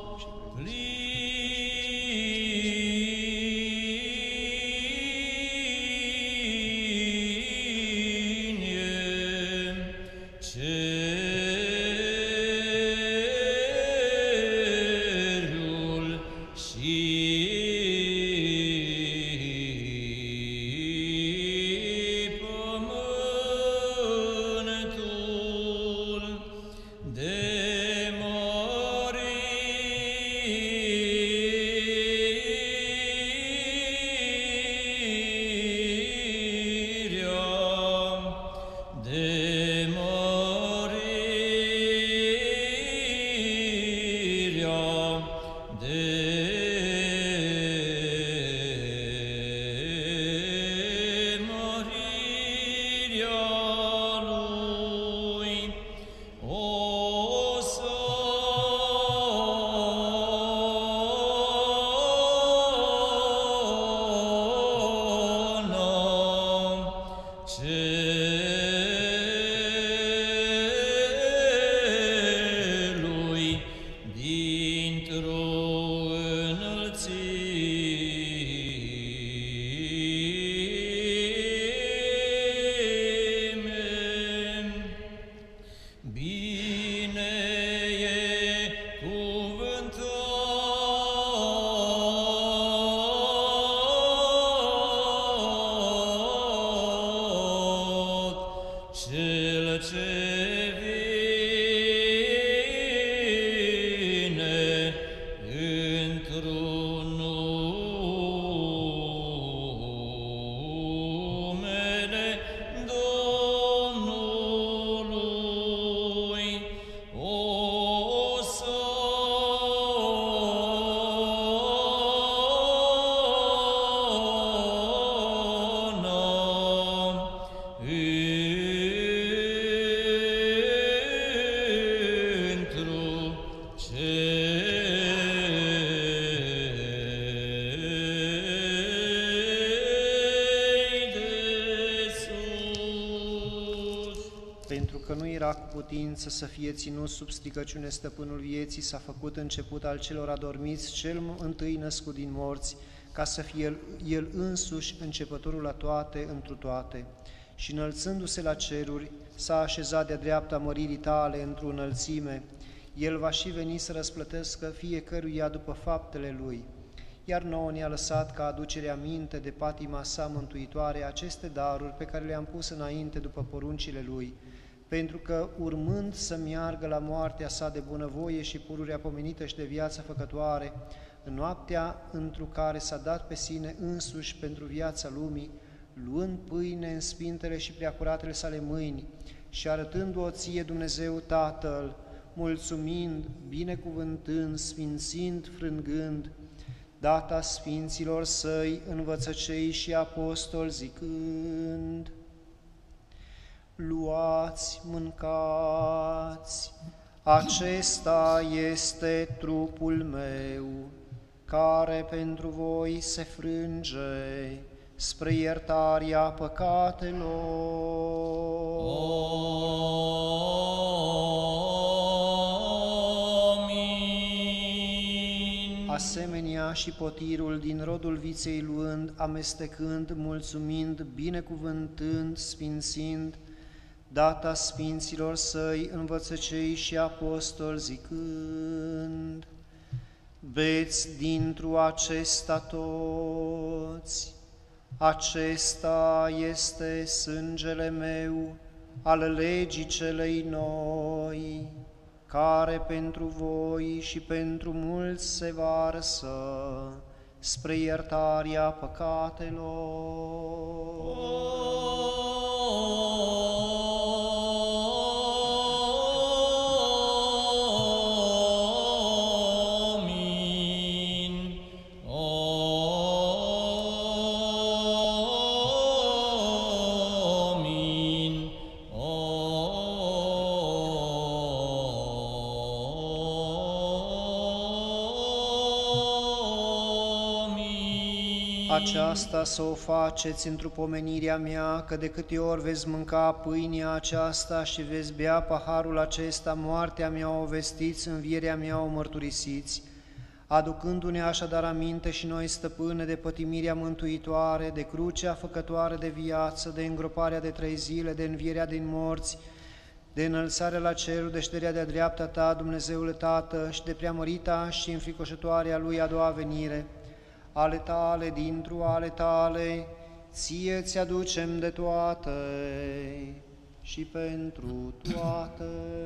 Speaker 1: plin e cerul și pământul de mărirea, de mărirea, de mărirea lui. Osana cerului dintr-o înălțime. Bine e cuvântat cel ce vine într-un numele Domnului. Osana într-o cei de sus.
Speaker 2: Pentru că nu era cu putință să fie ținut sub stricăciune stăpânul vieții, s-a făcut început al celor adormiți, cel întâi născut din morți, ca să fie el, el însuși începătorul la toate, întru toate. Și înălțându-se la ceruri, s-a așezat de-a dreapta măririi tale într-o înălțime. El va și veni să răsplătească fiecăruia după faptele lui. Iar nouă ne-a lăsat ca aducere aminte de patima sa mântuitoare aceste daruri pe care le-am pus înainte după poruncile lui, pentru că, urmând să meargă la moartea sa de bunăvoie și pururea pomenită și de viață făcătoare, în noaptea întru care s-a dat pe sine însuși pentru viața lumii, luând pâine în sfintele și preacuratele sale mâini și arătându-o ție Dumnezeu Tatăl, mulțumind, binecuvântând, sfințind, frângând, data sfinților săi, învățăcei și apostoli, zicând: luați, mâncați, acesta este trupul meu, care pentru voi se frânge spre iertarea păcatelor.
Speaker 1: Amin.
Speaker 2: Asemenea și potirul din rodul viței luând, amestecând, mulțumind, binecuvântând, sfințind, data sfinților săi, învățăcei și apostoli, zicând: Beți dintr-o acesta toți. Acesta este sângele meu, al legii celei noi, care pentru voi și pentru mulți se varsă spre iertarea păcatelor. Aceasta să o faceți într-o pomenirea mea, că de câte ori veți mânca pâinea aceasta și veți bea paharul acesta, moartea mea o vestiți, învierea mea o mărturisiți, aducându-ne așadar aminte și noi, stăpâne, de pătimirea mântuitoare, de crucea făcătoare de viață, de îngroparea de trei zile, de învierea din morți, de înălțarea la cerul, de șederea de-a dreapta Ta, Dumnezeule Tată, și de preamărita și înfricoșătoarea Lui a doua venire, ale Tale, dintr-o ale Tale, Ție ți-aducem de toate și pentru toate.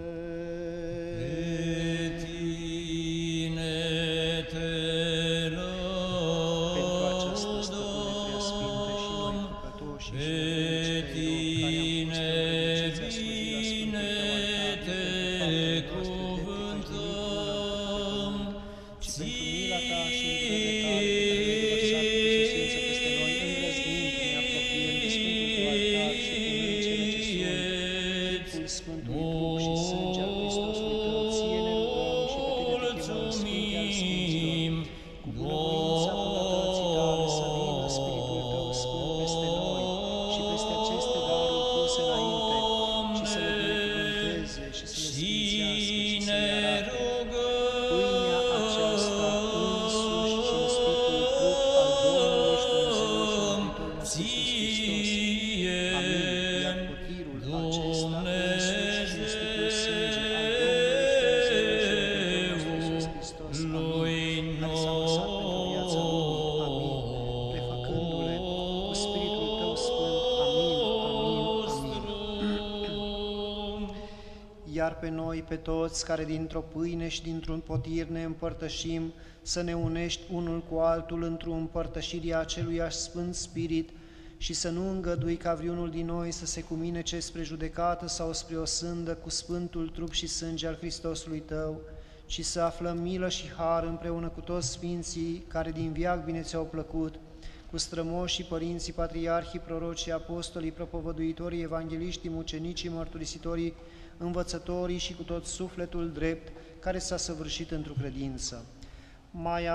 Speaker 1: Pe Tine te lăudăm,
Speaker 2: pentru această stăpâne preasfinte și noi păcătoși și
Speaker 1: pe
Speaker 2: Tine
Speaker 1: bine te cuvântăm,
Speaker 2: și pentru mila Ta și într-o de Tale, pe care ai revărsat cu susință peste noi, îndrăznim că ne apropiem de Sfântul Tău altar și cu cele ce sunt Sfântul trup și sânge al Hristosului Tău, Ție ne rugăm și pe Tine te chemăm, Sfinte al Sfinților, cu bunăvoința bunătății Tale să vină Spiritul Tău Sfânt peste noi și peste aceste daruri puse înainte și să le binecuvânteze și să le sfințească și să le arate. Pâinea aceasta însuși cinstitul trup al Domnului și Dumnezeului și Mântuitorul nostru Iisus Hristos. Amin. Iar potirul acesta însuși cinstitul sânge al Domnului și Dumnezeului și Mântuitorul nostru Iisus Hristos. Amin. Care s-a lăsat pentru viața lumii. Amin. Prefăcându-le cu Spiritul Tău Sfânt. Amin. Amin. Amin. Iar pe noi, pe toți care dintr-o pâine și dintr-un potir ne împărtășim, să ne unești unul cu altul într-o împărtășire a aceluiași Sfânt Spirit și să nu îngădui ca vreunul din noi să se cuminece spre judecată sau spre o sândă cu Sfântul trup și sânge al Hristosului Tău, ci să aflăm milă și har împreună cu toți Sfinții care din veac bine Ți-au plăcut, cu strămoșii, părinții, patriarhii, prorocii, apostolii, propovăduitorii, evangeliștii, mucenicii, mărturisitorii, învățătorii și cu tot sufletul drept care s-a săvârșit într-o credință. Mai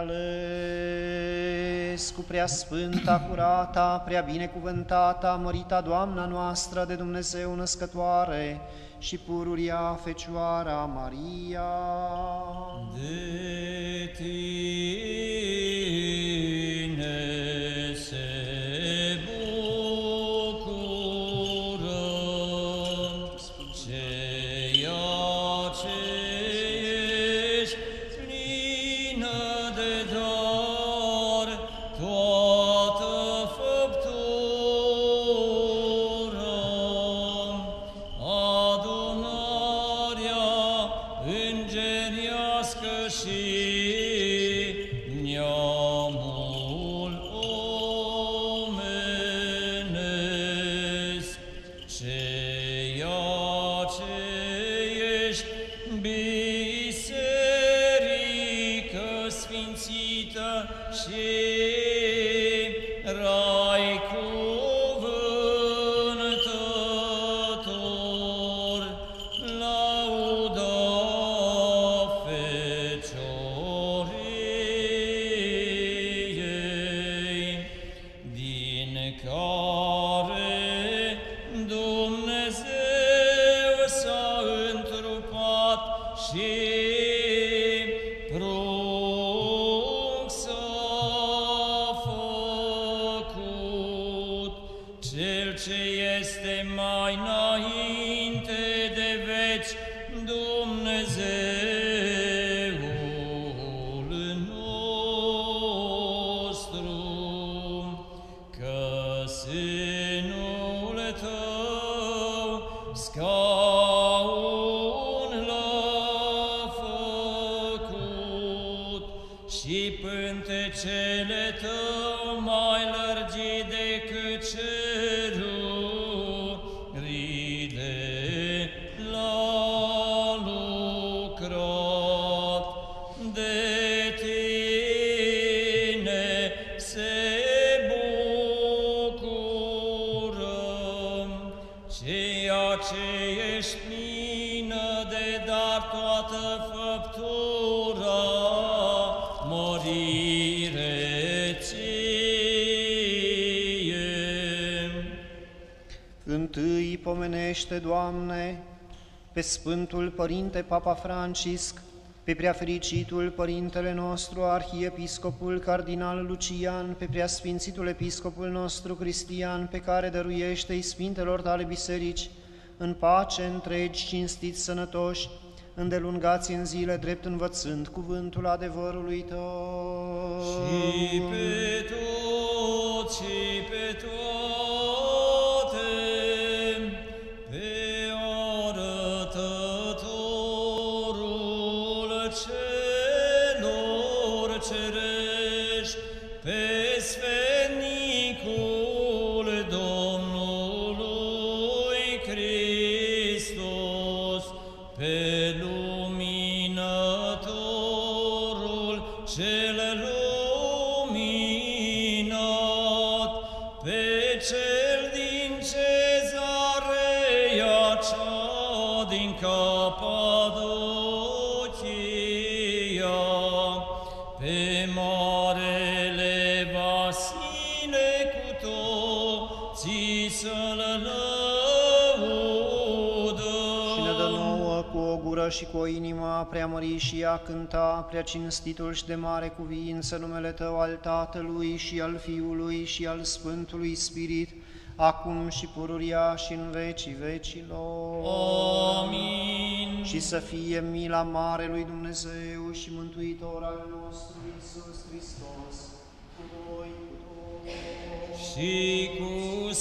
Speaker 2: ales cu prea sfânta, curata, prea binecuvântata, mărita Doamna noastră de Dumnezeu născătoare și pururia Fecioara Maria.
Speaker 1: De Tine se bucură ceea ce ești plină de dar, toată făptura, adunarea îngerească și neamul omenesc, ceea ce ești biserică sfințită și rai cuvântător, lauda Fecioriei, din care Dumnezeu s-a întrupat și prunc s-a făcut, Cel ce este mai înainte de veci, Dumnezeul nostru. și pântecele tău mai lărgi decât cerurile la lucrat. De tine se bucurăm, ceea ce ești plină de dar toată făptura, morire ție.
Speaker 2: Întâi pomenește, Doamne, pe Sfântul Părinte Papa Francisc, pe preafericitul Părintele nostru, Arhiepiscopul Cardinal Lucian, pe preasfințitul Episcopul nostru Cristian, pe care dăruiește-i Sfintelor tale biserici, în pace, întregi, cinstiți, sănătoși, îndelungați în zile drept învățând cuvântul adevărului tău.
Speaker 1: Și pe toți, și pe toate, pe arătătorul celor cerești, pe sfetnicul Domnului Hristos, pe luminătorul cel luminat, pe cel din Cezarea cea din Capadocia, pe marele Vasile cu toții să-l lăudăm.
Speaker 2: Și ne dă nouă cu o gură și cu o inimă a preamări și a cânta prea cinstitul și de mare cuviință numele Tău, al Tatălui și al Fiului și al Sfântului Spirit, acum și pururia și în vecii vecilor.
Speaker 1: Amin.
Speaker 2: Și să fie mila mare lui Dumnezeu și Mântuitor al nostru Iisus Hristos, cu voi, cu toți.
Speaker 1: Și cu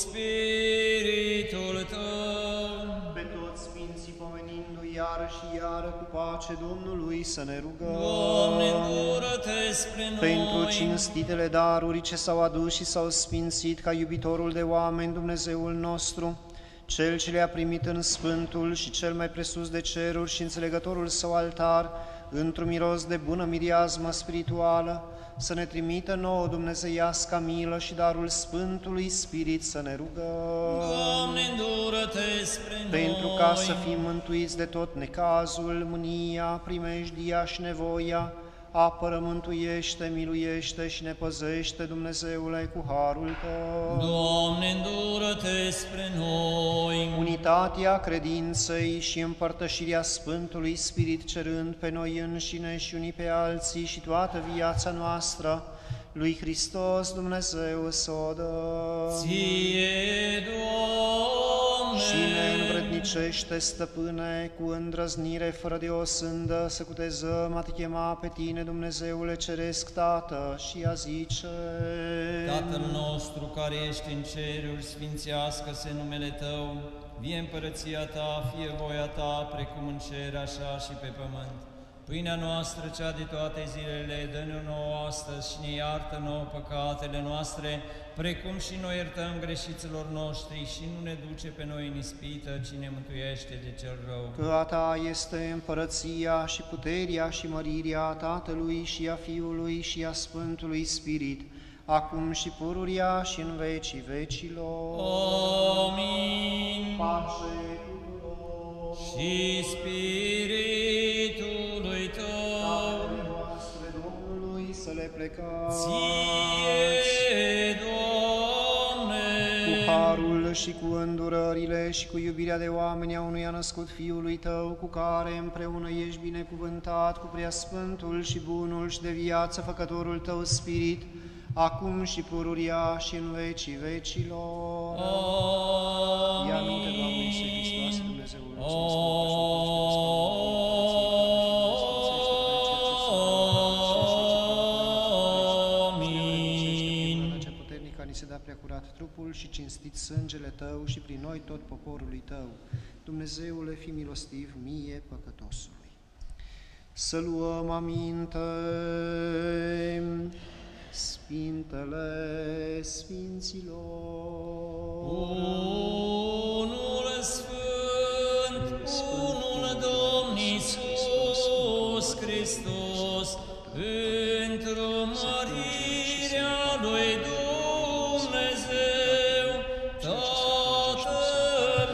Speaker 1: spiritul tău,
Speaker 2: Pe toți Sfinții pomenindu-i iară și iară cu pace Domnului să ne rugăm.
Speaker 1: Doamne, îndură-te spre noi.
Speaker 2: Pentru cinstitele daruri ce s-au adus și s-au sfințit ca iubitorul de oameni, Dumnezeul nostru, Cel ce le-a primit în Sfântul și cel mai presus de ceruri și înțelegătorul său altar, într-un miros de bună miriazmă spirituală, să ne trimită nouă dumnezeiasca milă și darul Sfântului Spirit să ne rugăm.
Speaker 1: Doamne, îndură-te spre noi.
Speaker 2: Pentru ca să fim mântuiți de tot necazul, mânia, primejdia și nevoia, apără, mântuiește, miluiește și ne păzește, Dumnezeule, cu harul Tău.
Speaker 1: Doamne, îndură-te spre noi.
Speaker 2: Unitatea credinței și împărtășirea Sfântului Spirit, cerând pe noi înșine și unii pe alții și toată viața noastră, lui Hristos Dumnezeu să o dăm.
Speaker 1: Ție, Doamne.
Speaker 2: Și ne învrednicește, Stăpâne, cu îndrăznire fără de o sândă, să cutezăm a Te chema pe Tine, Dumnezeule Ceresc, Tată, și a zice:
Speaker 1: Tatăl nostru care ești în ceruri, sfințească-se numele Tău, vie împărăția Ta, fie voia Ta, precum în cer, așa și pe pământ. Pâinea noastră, cea de toate zilele, dă-ne nouă astăzi și ne iartă nouă păcatele noastre, precum și noi iertăm greșiților noștri și nu ne duce pe noi în ispită, ci ne mântuiește de cel rău.
Speaker 2: Că a Ta este împărăția și puterea și mărirea a Tatălui și a Fiului și a Sfântului Spirit, acum și pururia și în vecii vecilor.
Speaker 1: Amin.
Speaker 2: Pace tuturor.
Speaker 1: Și Spiritului Tău,
Speaker 2: Tatăle noastre Domnului să le plecați.
Speaker 1: Ție, Doamne.
Speaker 2: Cu harul și cu îndurările și cu iubirea de oameni a unui născut Fiului Tău, cu care împreună ești binecuvântat cu preasfântul și bunul și de viață făcătorul Tău Spirit, acum și pururia și în vecii vecilor.
Speaker 1: Amin.
Speaker 2: Ia aminte, Doamne Iisuse Hristoase, Dumnezeul nostru,
Speaker 1: Amin.
Speaker 2: Cea puternică ni se da prea curat trupul și cinstit sângele Tău și prin noi tot poporului Tău. Dumnezeule, fi milostiv mie, păcătosului. Să luăm aminte. Muntele Sfinților.
Speaker 1: Unul Sfânt, unul Domn Iisus Hristos, într-o mărirea lui Dumnezeu, Tatăl.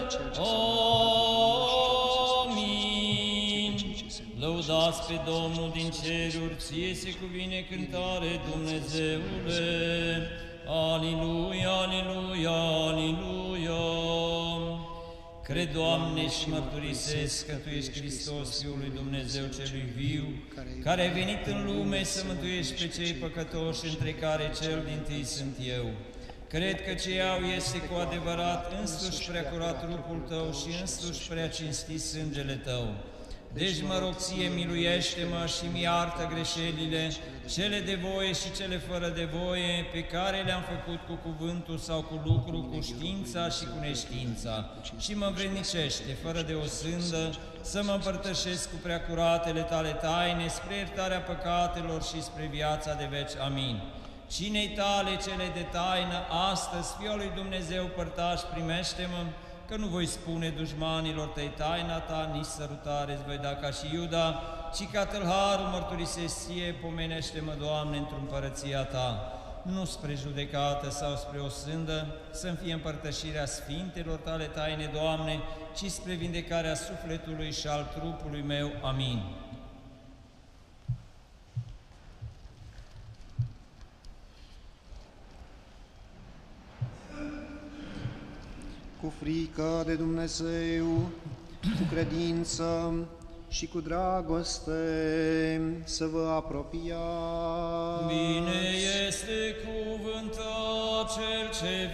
Speaker 1: Amin. Lăudați pe Domnul din ceruri, ție se cuvine cântare, Dumnezeule. Aliluia, aliluia, aliluia. Cred, Doamne, și mărturisesc că Tu ești Hristos, Fiul lui Dumnezeu celui viu, care ai venit în lume să mântuiești pe cei păcătoși, între care cel dintâi sunt eu. Cred că ce iau este cu adevărat însuși prea curat trupul Tău și însuși prea cinstit sângele Tău. Deci mă rog ție, miluiește-mă și mi iartă greșelile, cele de voie și cele fără de voie, pe care le-am făcut cu cuvântul sau cu lucru, cu știința și cu neștiința, și mă învrednicește, fără de o sândă, să mă împărtășesc cu preacuratele Tale taine, spre iertarea păcatelor și spre viața de veci. Amin. Cinei Tale cele de taină, astăzi, Fiul lui Dumnezeu părtaș, primește-mă, că nu voi spune dușmanilor Tăi taina Ta, nici sărutare îți voi da ca și Iuda, ci ca tâlharul mărturisesc ție, pomenește-mă, Doamne, într-o împărăția Ta, nu spre judecată sau spre o sândă, să-mi fie împărtășirea sfintelor Tale taine, Doamne, ci spre vindecarea sufletului și al trupului meu. Amin.
Speaker 2: Cu frică de Dumnezeu, cu credință și cu dragoste să vă apropiați.
Speaker 1: Bine este cuvântat cel ce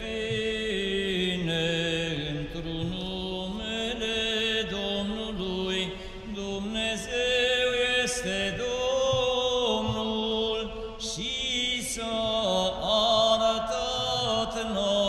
Speaker 1: vine într-un numele Domnului. Dumnezeu este Domnul și s-a arătat nouă.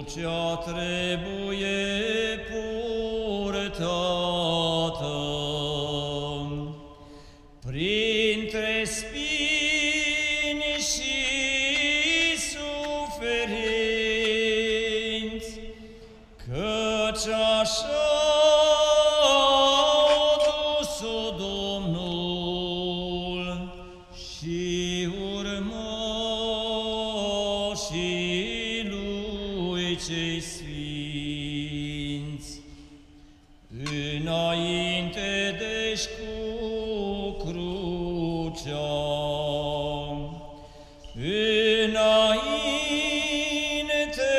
Speaker 1: Trebuie purtată așa a dus-o Domnul și urmașii lui cei sfinți. Înainte deci cu crucea, înainte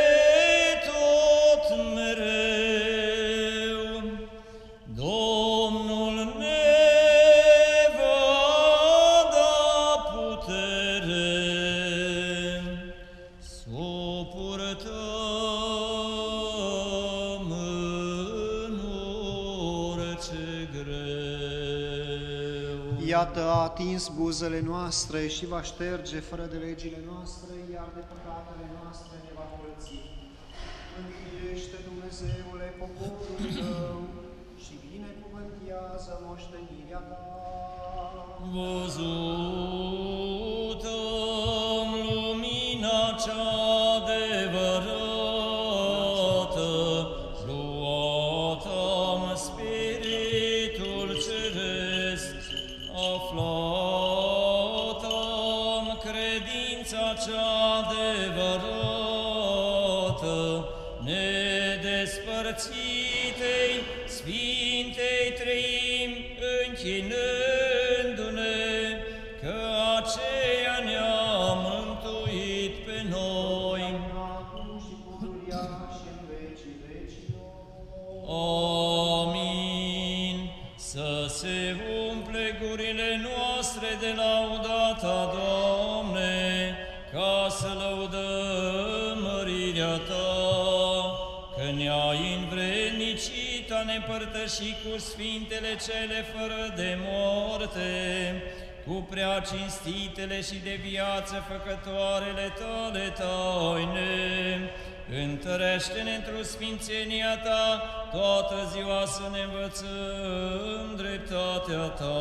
Speaker 1: tot mereu, Domnul ne va da putere s-o purtăm în orice greu.
Speaker 2: Iată, a atins buzele noastre și va șterge fără de legile noastre, iar de păcatele noastre ne va curăți. Mântuiește, Dumnezeule, poporul Tău și binecuvântează moștenirea Ta.
Speaker 1: Văzut-am lumina cea adevărată, luat-am Spiritul Ceresc, aflat-am credința cea adevărată, nedespărțitei Sfintei Treimi, închinându-ne că aceea ne-a mântuit pe noi.
Speaker 2: Acum și pururia și în vecii vecilor.
Speaker 1: Amin. Să se umple gurile noastre de laudata, Doamne, ca să lăudăm mărirea Ta, că ne-ai învrednicit a ne părtăși cu sfintele cele fără de moarte, cu prea cinstitele și de viață făcătoarele Tale taine. Întărește-ne într-o sfințenia Ta, toată ziua să ne învățăm dreptatea Ta.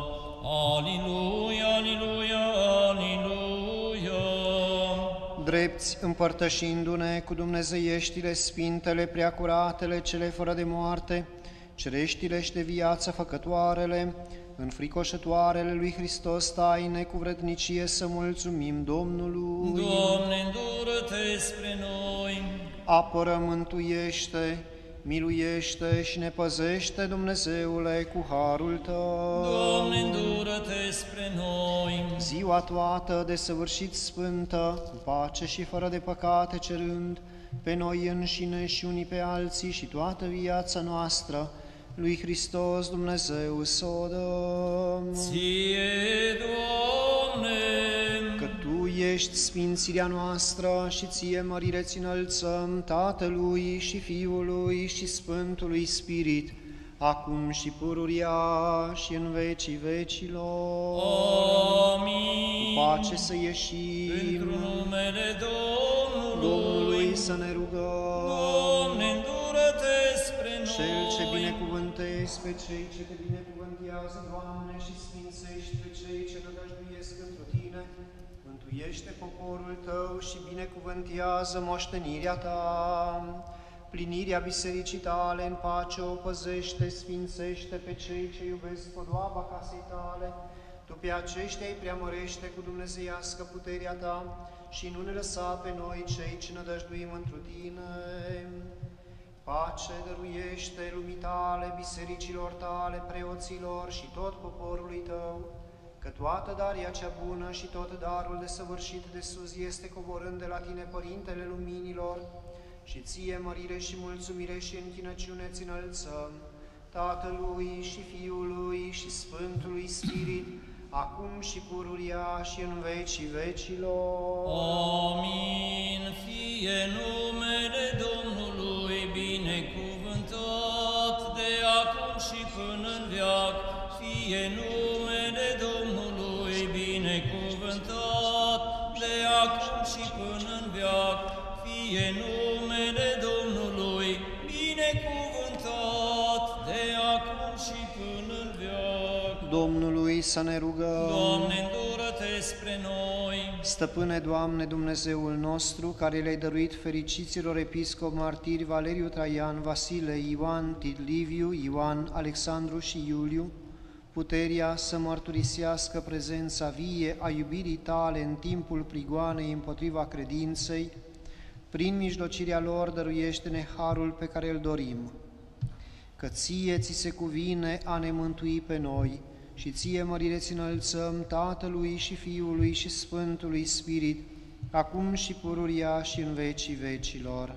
Speaker 1: Aliluia, aliluia, aliluia.
Speaker 2: Drepți, împărtășindu-ne cu dumnezeieștile sfintele, preacuratele, cele fără de moarte, cereștile și de viață făcătoarele, înfricoșătoarele lui Hristos, taine cu vrednicie să mulțumim Domnului.
Speaker 1: Doamne, îndură-te spre noi.
Speaker 2: Apără, mântuiește, miluiește și ne păzește, Dumnezeule, cu harul Tău.
Speaker 1: Doamne, îndură-te spre noi.
Speaker 2: Ziua toată desăvârșit sfântă, cu pace și fără de păcate cerând, pe noi înșine și unii pe alții și toată viața noastră, lui Hristos Dumnezeu să o dăm.
Speaker 1: Ție, Doamne,
Speaker 2: Că Tu ești sfințirea noastră și Ție mărire ți înălțăm, Tatălui și Fiului și Sfântului Spirit, acum și pururia și în vecii vecilor.
Speaker 1: Amin.
Speaker 2: Cu pace să ieșim,
Speaker 1: Pentru numele Domnului,
Speaker 2: Domnului să ne rugăm.
Speaker 1: Doamne, îndură-te spre noi.
Speaker 2: Cel ce binecuvântezi pe cei ce te binecuvântează, Doamne, și sfințești pe cei ce nădăjduiesc întru Tine, mântuiește poporul Tău și binecuvântează moștenirea Ta. Plinirea bisericii Tale în pace o păzește, sfințește pe cei ce iubesc podoaba casei Tale. Tu pe aceștia îi preamărește cu dumnezeiască puterea Ta și nu ne lăsa pe noi cei ce nădăjduim întru Tine. Pace dăruiește lumii Tale, bisericilor Tale, preoților și tot poporului Tău, că toată daria cea bună și tot darul desăvârșit de sus este coborând de la Tine, Părintele Luminilor, și Ție mărire și mulțumire și închinăciune ți înălțăm, Tatălui și Fiului și Sfântului Spirit, acum și pururia și în vecii vecilor.
Speaker 1: Amin. Fie numele Domnului binecuvântat de acum și până în veac. Fie numele Domnului binecuvântat de acum și până în veac. Fie numele Domnului binecuvântat de acum și până în veac.
Speaker 2: Domnului să ne rugăm.
Speaker 1: Doamne, îndură-te spre noi.
Speaker 2: Stăpâne, Doamne, Dumnezeul nostru, care le-ai dăruit fericiților episcop martiri Valeriu Traian, Vasile, Ioan, Tit Liviu, Ioan, Alexandru și Iuliu, puterea să mărturisească prezența vie a iubirii Tale în timpul prigoanei împotriva credinței, prin mijlocirea lor dăruiește-ne harul pe care îl dorim. Că Ție ți se cuvine a ne mântui pe noi și Ție mărire-ți înălțăm Tatălui și Fiului și Sfântului Spirit, acum și pururia și în vecii vecilor.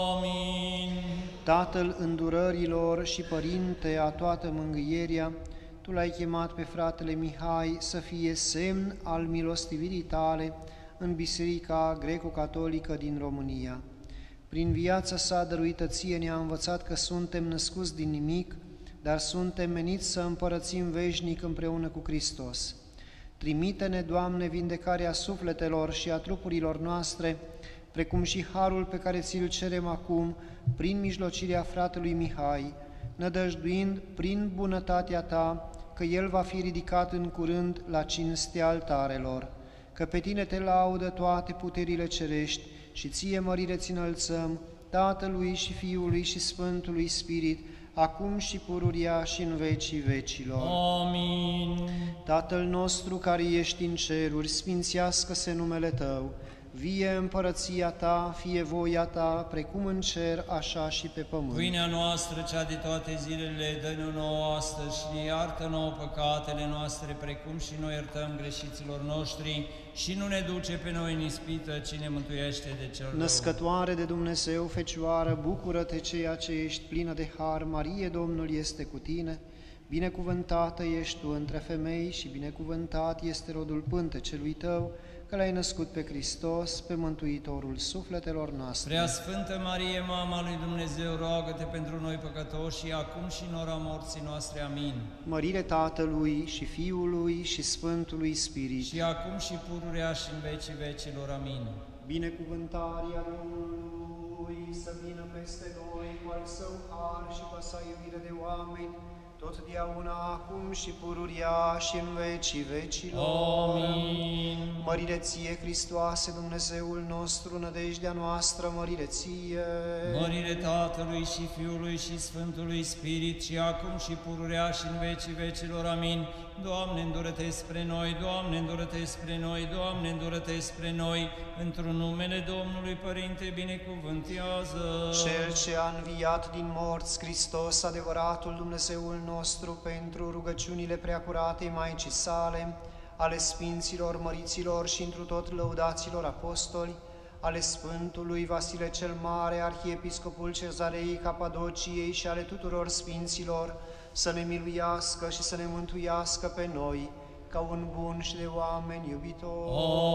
Speaker 1: Amin.
Speaker 2: Tatăl îndurărilor și Părinte a toată mângâierea, Tu l-ai chemat pe fratele Mihai să fie semn al milostivirii Tale în Biserica Greco-Catolică din România. Prin viața sa dăruită Ție ne-a învățat că suntem născuți din nimic, dar suntem meniți să împărățim veșnic împreună cu Hristos. Trimite-ne, Doamne, vindecarea sufletelor și a trupurilor noastre, precum și harul pe care ți-l cerem acum, prin mijlocirea fratelui Mihai, nădăjduind prin bunătatea Ta că el va fi ridicat în curând la cinstea altarelor, că pe Tine te laudă toate puterile cerești și Ție mărire-ți înălțăm, Tatălui și Fiului și Sfântului Spirit, acum și pururia și în vecii vecilor.
Speaker 1: Amin.
Speaker 2: Tatăl nostru care ești în ceruri, sfințească-se numele Tău, vie împărăția Ta, fie voia Ta, precum în cer, așa și pe pământ.
Speaker 1: Pâinea noastră, cea de toate zilele, dă-ne nouă astăzi și iartă nouă păcatele noastre, precum și noi iertăm greșiților noștri, și nu ne duce pe noi în ispită, ci ne mântuiește de cel rău.
Speaker 2: Născătoare de Dumnezeu, Fecioară, bucură-te ceea ce ești plină de har, Marie, Domnul este cu tine, binecuvântată ești tu între femei și binecuvântat este rodul pântecelui tău, că l-ai născut pe Hristos, pe Mântuitorul sufletelor noastre.
Speaker 1: Prea Sfântă Marie, Mama lui Dumnezeu, roagă-te pentru noi păcătoși, acum și în ora morții noastre. Amin.
Speaker 2: Mărire Tatălui și Fiului și Sfântului Spirit.
Speaker 1: Și acum și pururea și în vecii vecilor. Amin.
Speaker 2: Binecuvântarea Domnului să vină peste noi cu al Său har și cu a Sa iubire de oameni, totdeauna, acum și pururia și în vecii vecilor.
Speaker 1: Amin.
Speaker 2: Mărire Ție, Hristoase, Dumnezeul nostru, nădejdea noastră, mărire Ție.
Speaker 1: Mărire Tatălui și Fiului și Sfântului Spirit, și acum și pururea și în vecii vecilor. Amin. Doamne, îndură-te spre noi, Doamne, îndură-te spre noi, Doamne, îndură-te spre noi, într-un numele Domnului, Părinte, binecuvântează.
Speaker 2: Cel ce a înviat din morți, Hristos, adevăratul Dumnezeul nostru, pentru rugăciunile preacuratei Maicii sale, ale Sfinților, Măriților și întru tot lăudaților apostoli, ale Sfântului Vasile cel Mare, Arhiepiscopul Cezarei Capadociei și ale tuturor Sfinților, să ne miluiască și să ne mântuiască pe noi, ca un bun și de oameni iubitori.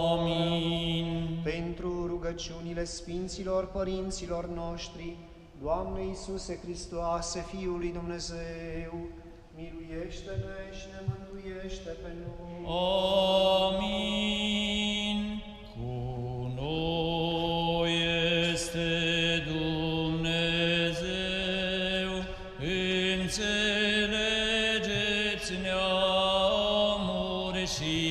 Speaker 1: Amin.
Speaker 2: Pentru rugăciunile Sfinților Părinților noștri, Doamne Iisuse Hristoase, Fiul lui Dumnezeu, miluiește-ne și ne mântuiește pe noi.
Speaker 1: Amin. Cu noi este Dumnezeu, înțelegeți neamuri și